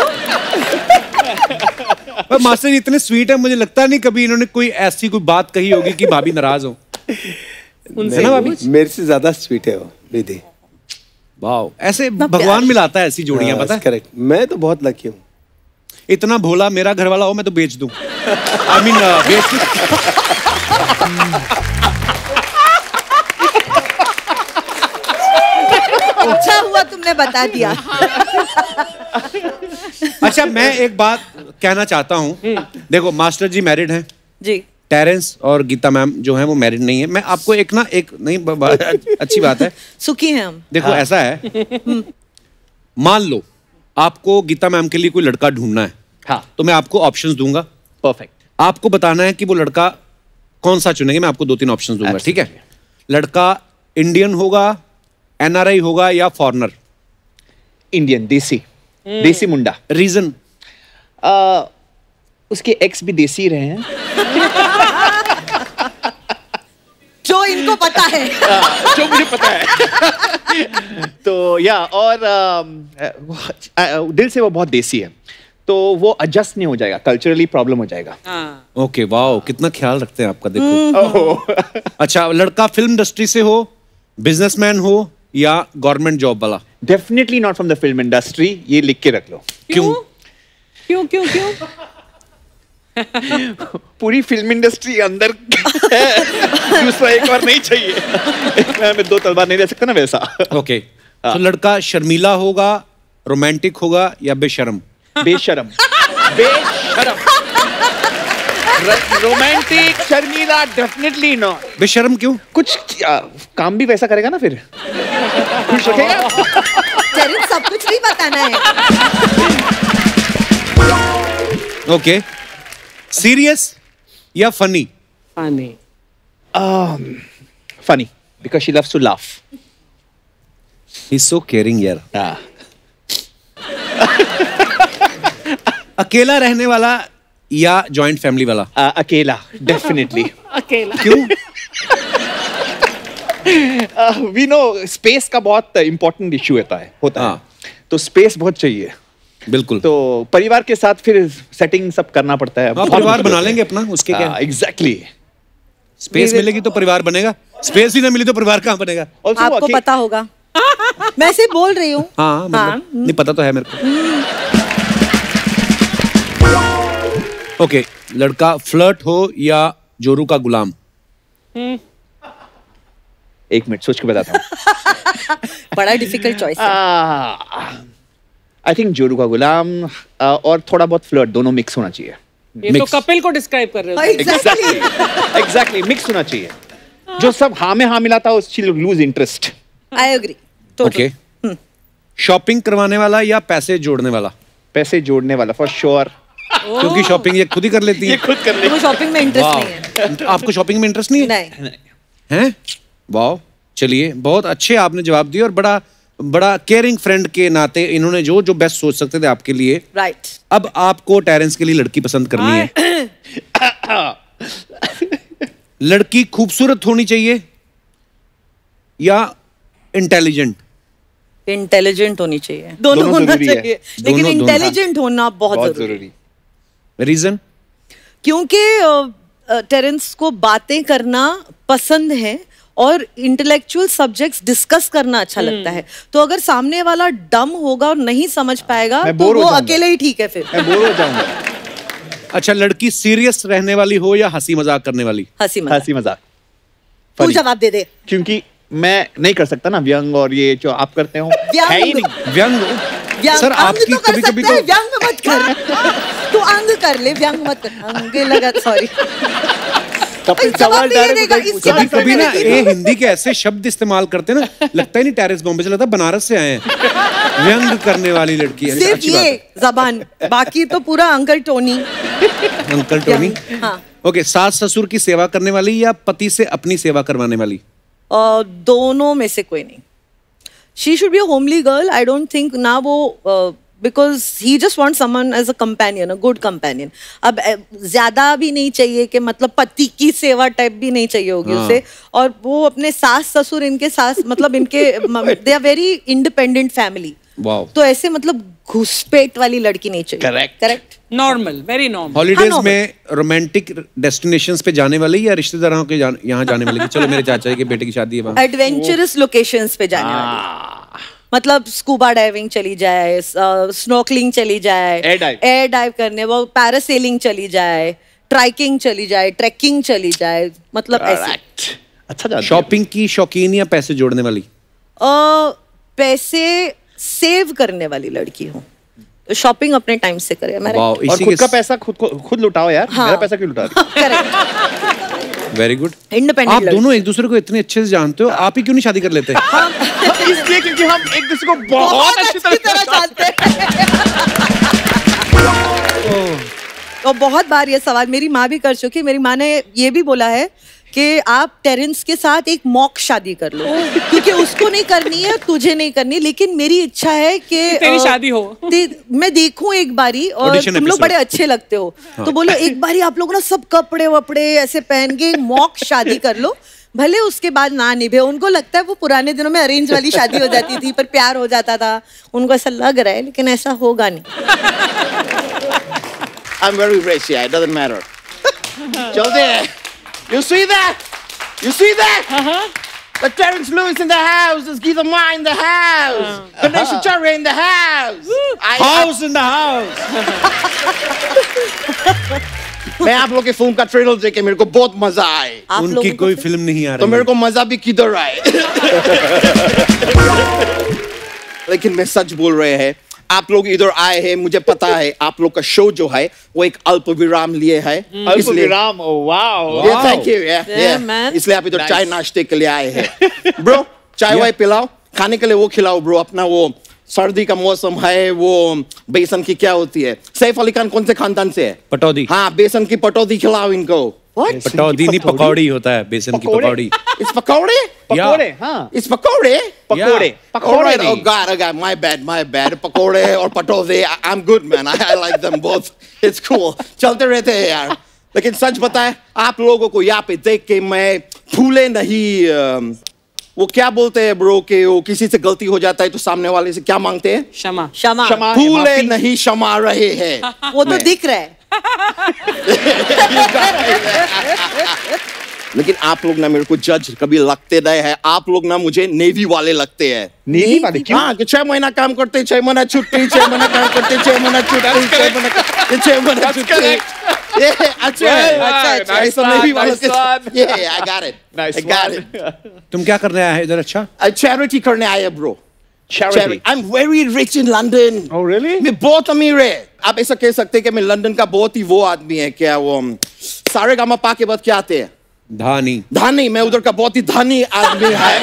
पर मास्टर जी इतने स्वीट है, मुझे लगता नहीं कभी इन्होंने कोई ऐसी कोई बात कही होगी कि भाभी नाराज हो। है ना भाभी? मेरे से ज्यादा स्वीट है वो विधि। वाओ, ऐसे भगवान मिलाता है ऐसी जोड़ियां, पता है? करेक्ट। मैं तो बहुत लकी हूँ। इतना भोला मेरा घर वाला हो मैं तो बेच दूं। आई मीन बेच अच्छा हुआ तुमने बता दिया। अच्छा, मैं एक बात कहना चाहता हूँ। देखो, मास्टर जी मैरिड हैं, जी। टेरेंस और गीता मैम जो है वो मैरिड नहीं है। मैं आपको एक ना एक नहीं ब, ब, अच्छी बात है, सुखी हैं हम। देखो हाँ। ऐसा है, मान लो आपको गीता मैम के लिए कोई लड़का ढूंढना है, हाँ, तो मैं आपको ऑप्शंस दूंगा। परफेक्ट। आपको बताना है कि वो लड़का कौन सा चुनेंगे। मैं आपको दो तीन ऑप्शंस दूंगा, ठीक है? लड़का इंडियन होगा, एनआरआई होगा या फॉरेनर? इंडियन, देसी, देसी मुंडा। रीजन? उसके एक्स भी देसी रहे हैं। जो इनको पता है। जो मुझे पता है। तो या और आ, आ, दिल से वो बहुत देसी है, तो वो एडजस्ट नहीं हो जाएगा, कल्चरली प्रॉब्लम हो जाएगा। ओके, वाओ, कितना ख्याल रखते हैं आपका। देखो अच्छा, लड़का फिल्म इंडस्ट्री से हो, बिजनेसमैन हो या गवर्नमेंट जॉब वाला? Definitely not from the film industry, ये लिख के रख लो। क्यों क्यों क्यों क्यों? पूरी फिल्म इंडस्ट्री अंदर दूसरा एक बार नहीं चाहिए। एक में दो तलवार नहीं रह सकता ना, वैसा। ओके, तो लड़का शर्मीला होगा, रोमांटिक होगा या बेशर्म? बेशर्म। बेशर्म। रोमांटिक, शर्मीला, डेफिनेटली नॉट। बेशर्म क्यों? कुछ आ, काम भी वैसा करेगा ना, फिर खुश रखेगा। टेरेंस, सब कुछ नहीं बताना है। ओके, सीरियस या funny? Funny. Funny, because she loves to laugh. He is so caring यार। हाँ। अकेला रहने वाला या जॉइंट फैमिली वाला? आ, अकेला, डेफिनेटली। अकेला। क्यों? वी नो स्पेस का बहुत इंपॉर्टेंट इश्यू होता है होता हाँ. है, तो स्पेस बहुत चाहिए। बिल्कुल। तो परिवार के साथ फिर सेटिंग सब करना पड़ता है। हाँ, परिवार बना लेंगे अपना, उसके क्या? एग्जैक्टली। स्पेस मिलेगी तो परिवार बनेगा, स्पेस ही ना मिली तो परिवार कहाँ बनेगा? आपको पता होगा। मैं सिर्फ बोल रही हूँ। हाँ, मतलब हाँ। नहीं पता तो है मेरे को। ओके okay, लड़का फ्लर्ट हो या जोरू का गुलाम? एक मिनट सोच के बताता हूँ। बड़ा डिफिकल्ट चॉइस है। आई थिंक जोरू का गुलाम uh, और थोड़ा बहुत फ्लर्ट, दोनों मिक्स होना चाहिए। ये तो कपिल को डिस्क्राइब कर रहे हो। एग्जैक्टली, एग्जैक्टली, मिक्स होना चाहिए। जो सब हाँ में हाँ मिलाता है, उसकी loose interest. I agree. Okay, shopping करवाने वाला या पैसे जोड़ने वाला? पैसे जोड़ने वाला फॉर श्योर, क्योंकि शॉपिंग ये खुद ही कर लेती है। ये खुद कर लेती है। शॉपिंग में इंटरेस्ट नहीं है। आपको शॉपिंग में इंटरेस्ट नहीं है? नहीं। हैं? वाओ, चलिए, बहुत अच्छे आपने जवाब दिए और बड़ा बड़ा केयरिंग फ्रेंड के नाते इन्होंने जो जो बेस्ट सोच सकते थे आपके लिए। राइट। अब आपको टेरेंस के लिए लड़की पसंद करनी है। लड़की खूबसूरत होनी चाहिए या इंटेलिजेंट? इंटेलिजेंट होनी चाहिए। दोनों, दोनों होना जरूरी है। चाहिए, लेकिन दोनों- दोनों। इंटेलिजेंट होना बहुत, बहुत जरूरी जरूरी। रीजन? क्योंकि टेरेंस को बातें करना पसंद है और इंटेलेक्चुअल सब्जेक्ट्स डिस्कस करना अच्छा लगता है। तो अगर सामने वाला डम होगा और नहीं समझ पाएगा मैं तो बोर हो वो जाऊंगा। अकेले ही ठीक है फिर। मैं बोर हो जाऊंगा। अच्छा, लड़की सीरियस रहने वाली हो या हंसी मजाक करने वाली? हंसी मजाक। हंसी मजाक। तू Funny। जवाब दे दे। क्योंकि मैं नहीं कर सकता ना व्यंग, और ये जो आप करते हो व्यंग। है ही नहीं। व्यंग? व्यंग सर, अंग आपकी तो कर कभी-कभी सकते हैं, तो- व्यंग मत कर। तू अंग कर ले, व्यंग मत कर। अंग लगा, सॉरी। कपिल जवाब सवाल भी ये डायरेक्ट देगा, उधर ही इसके पूछा। कभी बाद कभी ना मैंने ये हिंदी के ऐसे शब्द इस्तेमाल करते हैं ना, लगता ही नहीं टेरेस बॉम्बे से, लगता है बनारस से आए हैं। व्यंग करने वाली लड़की है। सिर्फ अच्छी बात ये है। जबान, बाकी तो पूरा अंकल टोनी। Uncle Tony. हाँ। ओके, सास ससुर की सेवा करने वाली या पति से अपनी सेवा करवाने वाली? Uh, दोनों में से कोई नहीं। She should be a homely girl. I don't think ना वो, because he just want someone as a companion, a good companion. अब uh, ज्यादा भी नहीं चाहिए कि मतलब पति की सेवा टाइप भी नहीं चाहिए होगी उसे। और वो अपने सास ससुर, इनके सास मतलब इनके they are very independent family. Wow. तो ऐसे मतलब घुसपेट वाली लड़की नहीं चाहिए। Correct. Correct. Normal, very normal. Holidays हाँ, में रोमांटिक डेस्टिनेशंस पे जाने वाली या रिश्तेदारों के जान, यहाँ जाने वाली? चलो, मेरे चाचा जी के बेटे की शादी है वहाँ। एडवेंचरस लोकेशंस पे जाने वाली, मतलब स्कूबा डाइविंग चली जाए, स्नॉर्कलिंग चली जाए, Air dive. एयर डाइव करने, वो पैरासेलिंग चली जाए, ट्राइकिंग चली जाए, ट्रैकिंग चली जाए, मतलब ऐसे। Correct. अच्छा जानती हो। शॉपिंग की शौकीन या पैसे जोड़ने वाली? अ, पैसे सेव करने वाली लड़की हूँ। शॉपिंग अपने टाइम से करे। मैं वाओ, और इसी खुद के का पैसा खुद को खुद लुटाओ यार। हाँ। मेरा पैसा क्यों लुटा रहे करेक्ट, वेरी गुड। इंडिपेंडेंट आप दोनों एक दूसरे को इतने अच्छे से जानते हो, आप ही क्यों नहीं शादी कर लेते? हो? इसलिए क्योंकि हम एक दूसरे को बहुत अच्छी तरह जानते हैं। तो बहुत बार ये सवाल मेरी माँ भी कर चुकी है। मेरी माँ ने ये भी बोला है कि आप टेरेंस के साथ एक मॉक शादी कर लो, क्योंकि उसको नहीं करनी है, तुझे नहीं करनी, लेकिन मेरी इच्छा है कि तेरी अ, शादी हो। ते, मैं देखूं एक बारी, और Audition तुम लोग episode. बड़े अच्छे लगते हो, तो बोलो एक बारी आप लोग ना सब कपड़े वपड़े ऐसे पहन के मॉक शादी कर लो, भले उसके बाद ना निभे। उनको लगता है वो पुराने दिनों में अरेंज वाली शादी हो जाती थी, पर प्यार हो जाता था, उनको ऐसा लग रहा है, लेकिन ऐसा होगा नहीं। I'm very rich, yeah, it doesn't matter. चलते हैं. You see that? You see that? Uh-huh. The Terrence Lewis in the house. There's Geeta Ma in the house. Uh-huh. Ganesh Acharya in the house. I, house in the house. मैं आप लोग के film का trailer देख के मेरे को बहुत मजा आए। आप उनकी लोगों को कोई फिर- फिल्म नहीं आ रही तो मेरे को मजा भी किधर आए। लेकिन मैं सच बोल रहे हैं, आप लोग इधर आए हैं, मुझे पता है आप लोग का शो जो है वो एक अल्प विराम लिए है, इसलिए Ram wow. Yeah, thank you. Yeah, Yeah, yeah. man. इसलिए आप इधर चाय नाश्ते के लिए आए हैं। ब्रो, चाय वाय पिलाओ, खाने के लिए वो खिलाओ ब्रो। अपना वो सर्दी का मौसम है, वो बेसन की क्या होती है, सैफ अली खान कौन से खानदान से है? पटौदी। हाँ, बेसन की पटौदी खिलाओ इनको। पटौदी नहीं, पकौड़ी होता है, बेसन की पकौड़ी। It's पकौड़े? पकोड़े, हाँ It's पकौड़े? पकोड़े Yeah. पकोड़े Alright, नहीं। oh God, oh God, my bad, my bad. पकौड़े और पटौदे, I- I'm good man. I, I like them both. It's cool. चलते रहते हैं यार। लेकिन सच बताए, आप लोगों को यहाँ पे देख के मैं फूले नहीं, अम, वो क्या बोलते हैं ब्रो के वो किसी से गलती हो जाता है तो सामने वाले से क्या मांगते हैं? क्षमा। क्षमा, क्षमा, फूले माफी। नहीं क्षमा रहे हैं। वो तो दिख रहा है। लेकिन आप लोग ना मेरे को जज कभी लगते नहीं है, आप लोग ना मुझे नेवी वाले लगते हैं। नेवी वाले क्यों? हाँ, कि छह महीना काम करते, छह महीना छुट्टी, छह महीना काम करते, छह महीना छुट्टी, छह महीना ये छह महीना छुट्टी। ये अच्छा है, अच्छा अच्छा, Nice ऐसा one, नेवी वालों nice के। one. Yeah, I got it. Nice I got one. it. तुम क्या करने आया है इधर? अच्छा, चैरिटी करने आए bro. Charity. I'm very rich in London. Oh really? मैं बहुत अमीर है। आप ऐसा कह सकते हैं कि मैं लंदन का बहुत ही वो आदमी है, क्या वो हम, सारे गामा पा के बाद क्या आते हैं? धानी। धानी। मैं उधर का बहुत ही धानी आदमी है।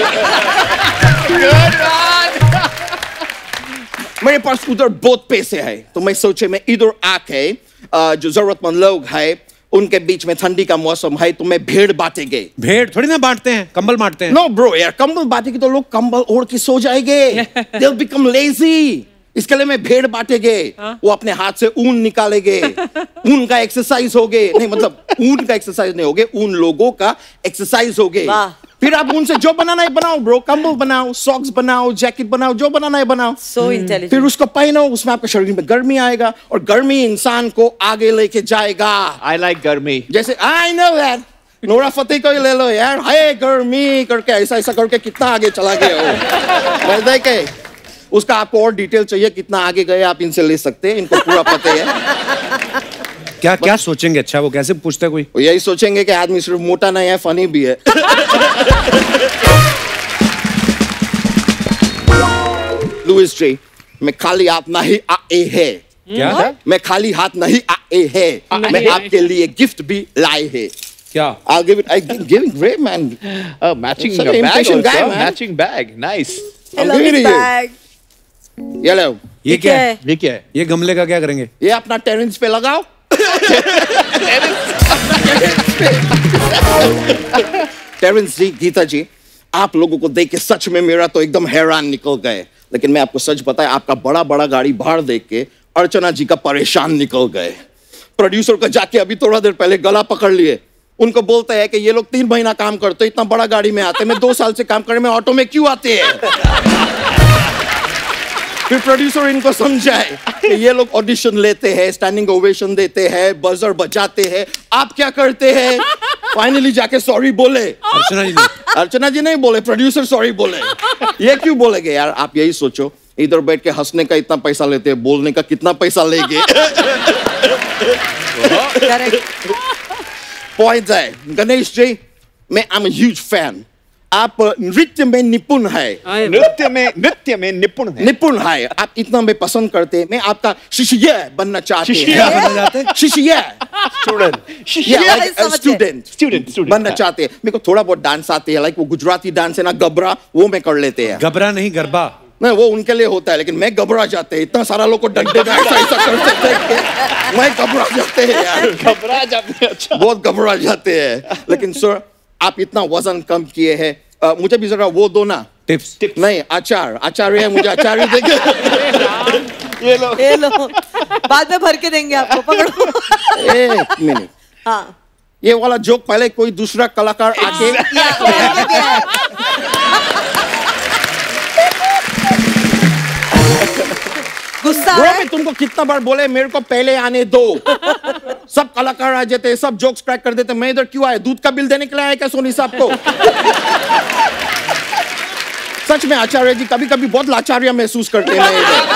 मेरे पास उधर बहुत पैसे है, तो मैं सोचे मैं इधर आके अ, जो जरूरतमंद लोग हैं उनके बीच में ठंडी का मौसम है तो मैं भेड़ बांटेंगे। भेड़ थोड़ी ना बांटते हैं, कंबल बांटते हैं। नो ब्रो यार, कंबल बांटेंगे तो लोग कंबल ओढ़ के सो जाएंगे। They'll become lazy. इसके लिए मैं भेड़ बांटेंगे। वो अपने हाथ से ऊन निकालेंगे, ऊन का एक्सरसाइज होगे, नहीं मतलब ऊन का एक्सरसाइज नहीं होगे, उन लोगों का एक्सरसाइज होगे। वाह। फिर आप उनसे जो बनाना है बनाओ ब्रो, कंबल बनाओ, सॉक्स बनाओ, जैकेट बनाओ, जो बनाना है बनाओ। सो फिर इंटेलिजेंट। उसको पहनो, उसमें आपके शरीर में गर्मी आएगा और गर्मी इंसान को आगे लेके जाएगा। I like गर्मी। जैसे I know that, Nora Fatehi को ही ले लो यार, हाय गर्मी करके ऐसा ऐसा करके कितना आगे चला गया हो। मैं देखे उसका आपको और डिटेल चाहिए कितना आगे गए आप इनसे ले सकते हैं, इनको पूरा पता है। क्या क्या सोचेंगे? अच्छा, वो कैसे पूछता है कोई? वो यही सोचेंगे कि आदमी सिर्फ मोटा नहीं है, फनी भी है। लुइस जी, मैं खाली हाथ नहीं आए है। क्या मैं खाली हाथ नहीं आए है, मैं आपके लिए गिफ्ट भी लाए है। क्या? I'll give it. I give giving great man. Oh, matching Such a an bag impatient also. guy, man. Matching bag. Nice. I I'm love giving his it to you. bag. ये लो, ये क्या है? ये क्या है? ये गमले का क्या करेंगे? ये अपना टेरेंस पे लगाओ। टेरेंस जी, गीता जी, आप लोगों को देख के सच में मेरा तो एकदम हैरान निकल गए। लेकिन मैं आपको सच बताया, आपका बड़ा बड़ा गाड़ी बाहर देख के अर्चना जी का परेशान निकल गए। प्रोड्यूसर को जाके अभी थोड़ा देर पहले गला पकड़ लिए, उनको बोलते हैं कि ये लोग तीन महीना काम करते, इतना बड़ा गाड़ी में आते, मैं दो साल से काम कर रहे, मैं ऑटो में क्यों आते हैं? फिर प्रोड्यूसर इनको समझाए कि ये लोग ऑडिशन लेते हैं, स्टैंडिंग ओवेशन देते हैं, बजर बजाते हैं, आप क्या करते हैं? फाइनली जाके सॉरी बोले। अर्चना जी ने? अर्चना जी नहीं बोले, प्रोड्यूसर सॉरी बोले। ये क्यों बोलेगे यार? आप यही सोचो, इधर बैठ के हंसने का इतना पैसा लेते हैं, बोलने का कितना पैसा लेंगे? पॉइंट है गणेश जी, मैं I am a huge fan आप नृत्य में निपुण है, नृत्य में नृत्य में निपुण है, निपुण है। आप इतना मैं पसंद करते हैं, मैं आपका शिष्य बनना चाहते हैं। शिष्य बनना चाहते हैं? शिष्य स्टूडेंट स्टूडेंट स्टूडेंट स्टूडेंट बनना चाहते हैं। मेरे को थोड़ा बहुत डांस आते हैं, लाइक वो गुजराती डांस है ना, गबरा, वो मैं कर लेते हैं। घबरा नहीं, गरबा। नहीं, वो उनके लिए होता है, लेकिन मैं घबरा जाते हैं। इतना सारा लोग को डंडे में ऐसा ऐसा कर सकते हैं कि मैं घबरा जाते हैं यार, घबरा जाते हैं। अच्छा, बहुत घबरा जाते हैं। लेकिन सर, आप इतना वजन कम किए हैं, अ, मुझे भी जरा वो दो ना, टिप्स। नहीं अचार, अचार है, मुझे अचार ही देंगे। ये लो ये लो, बाद में भर के देंगे आपको, पकड़ो। एक मिनट, हाँ, ये वाला जोक पहले कोई दूसरा कलाकार आके गुस्सा ब्रो, है? मैं तुमको कितना बार बोले मेरे को पहले आने दो। सब कलाकार आ जाते हैं, सब जोक्स क्रैक कर देते हैं। मैं इधर क्यों आया? दूध का बिल देने के लिए आया क्या सोनी साहब को? सच में आचार्य जी कभी कभी बहुत लाचार्य महसूस करते हैं। मैं इधर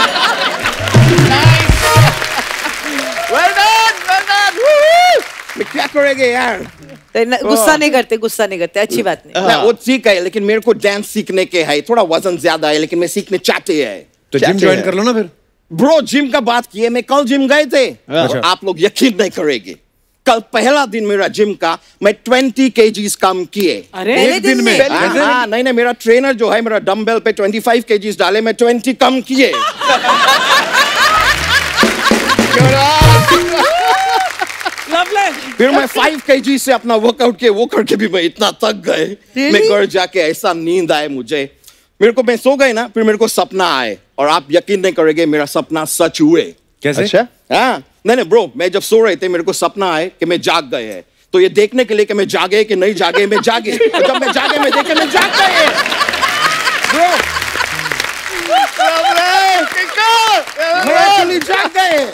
well done, well done, woo! मैं क्या करेंगे यार? तो न- गुस्सा नहीं करते, गुस्सा नहीं करते, अच्छी बात नहीं। ना, वो ठीक है, लेकिन मेरे को डांस सीखने के है, थोड़ा वजन ज्यादा है, लेकिन मैं सीखने चाहते हैं। तो जिम ज्वाइन कर लो ना फिर। ब्रो, जिम का बात किए, मैं कल जिम गए थे और आप लोग यकीन नहीं करेंगे, कल पहला दिन मेरा जिम का, मैं ट्वेंटी केजीज कम किए। अरे पहले दिन में? हाँ, हाँ, नहीं नहीं, मेरा ट्रेनर जो है, मेरा डंबल पे ट्वेंटी फाइव केजीज डाले, मैं ट्वेंटी कम किए। फिर मैं फाइव केजी से अपना वर्कआउट किए, वो करके भी मैं इतना थक गए। Really? मैं घर जाके ऐसा नींद आए मुझे, मेरे को, मैं सो गए ना, फिर मेरे को सपना आए, और आप यकीन नहीं करेंगे, मेरा सपना सच हुए। कैसे? अच्छा, हाँ, नहीं नहीं ब्रो, मैं जब सो रहे थे, मेरे को सपना आए कि मैं जाग गए हैं। तो ये देखने के लिए कि मैं जागे कि नहीं जागे, मैं जागे। और जब मैं जागे, मैं देखे मैं जाग गए ब्रो, मैं actually जाग गए।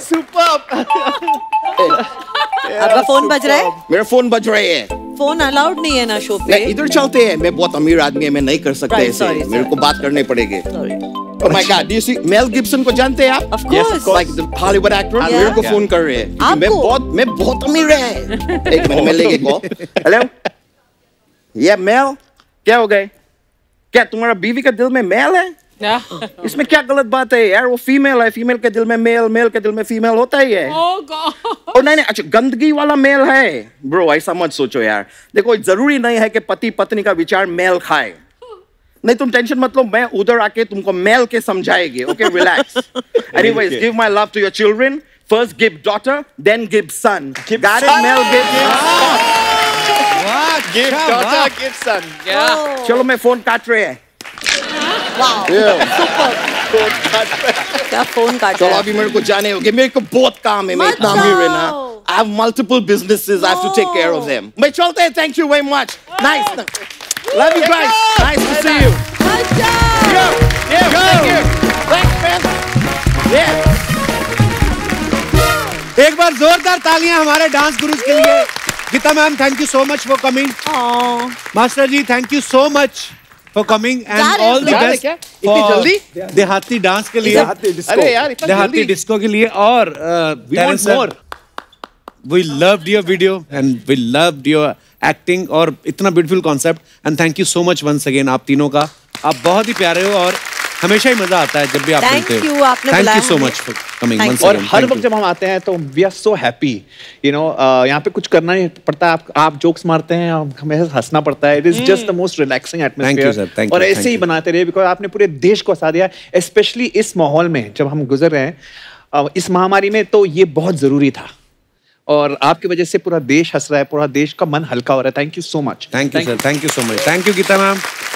आपका फोन बज रहा है? मेरा फोन बज रहे हैं। फोन अलाउड नहीं है ना शो पे। नहीं, इधर चलते हैं, मैं बहुत अमीर आदमी है, मैं नहीं कर सकता Right, ऐसे, sorry, मेरे sorry. को बात करने पड़ेगे। Sorry. Oh my God, do you see Mel Gibson को जानते हैं आप? Of course. Like the Hollywood actor, Yeah. मेरे को फोन कर रहे हैं। क्योंकि मैं आपको? बहुत मैं बहुत अमीर है। एक मिनट में लेके कॉल। हेलो, ये मेल, क्या हो गए? क्या तुम्हारा बीवी का दिल में मेल है? इसमें क्या गलत बात है यार? वो फीमेल है, फीमेल के दिल में मेल, मेल के दिल में फीमेल होता ही है। और नहीं नहीं, अच्छा, गंदगी वाला मेल है ब्रो, ऐसा मत सोचो यार। देखो, जरूरी नहीं है कि पति पत्नी का विचार मेल खाए। नहीं, तुम टेंशन मत लो, मैं उधर आके तुमको मेल के समझाएंगे। Okay, relax. Anyways, give my love to your children. First give daughter, then give son. Got it? Mel give give daughter give son. चलो, मैं फोन काट रहे हैं। क्या फोन काट चलो, रहा है? अभी मेरे को जाने होगे, मेरे को बहुत काम है, मैं मत इतना अमीर है ना। जाओ। I have multiple businesses, I have to take care of them. मैं चलते हैं, thank you very much. Nice. Love you guys. Nice to see you. अच्छा। Yo, yo, thank you. Thanks, man. Yeah. एक बार जोरदार तालियां हमारे डांस गुरुज के लिए। Geeta ma'am, thank you so much for coming. Aw. Master ji, thank you so much for coming जा and रहे हैं ऑल द हम लोग। बेस्ट क्या? इतनी जल्दी? देहाती डांस के लिए, अरे यार, इतना देहाती जल्दी? डिस्को के लिए। और We want more. We loved your video and we loved your acting, और इतना beautiful concept. And thank you so much once again, आप तीनों का। आप बहुत ही प्यारे हो और हमेशा ही मजा आता है जब भी आप Thank मिलते हो। you, आपने थैंक बुलाया यू सो हमें। Much for coming Thank once you. और अगेन। हर वक्त जब हम आते हैं तो we are so happy, you know, यहाँ पे कुछ करना नहीं पड़ता। आप आप जोक्स मारते हैं, हम- हमें हंसना पड़ता है। It is just the most relaxing Thank you, sir. Atmosphere. Thank और you, ऐसे thank ही you. बनाते रहे, बिकॉज आपने पूरे देश को हंसा दिया, स्पेशली इस माहौल में जब हम गुजर रहे हैं, अ, इस महामारी में, तो ये बहुत जरूरी था। और आपकी वजह से पूरा देश हंस रहा है, पूरा देश का मन हल्का हो रहा है। Thank you so much. Thank you sir, thank you so much. Thank you Geeta ma'am.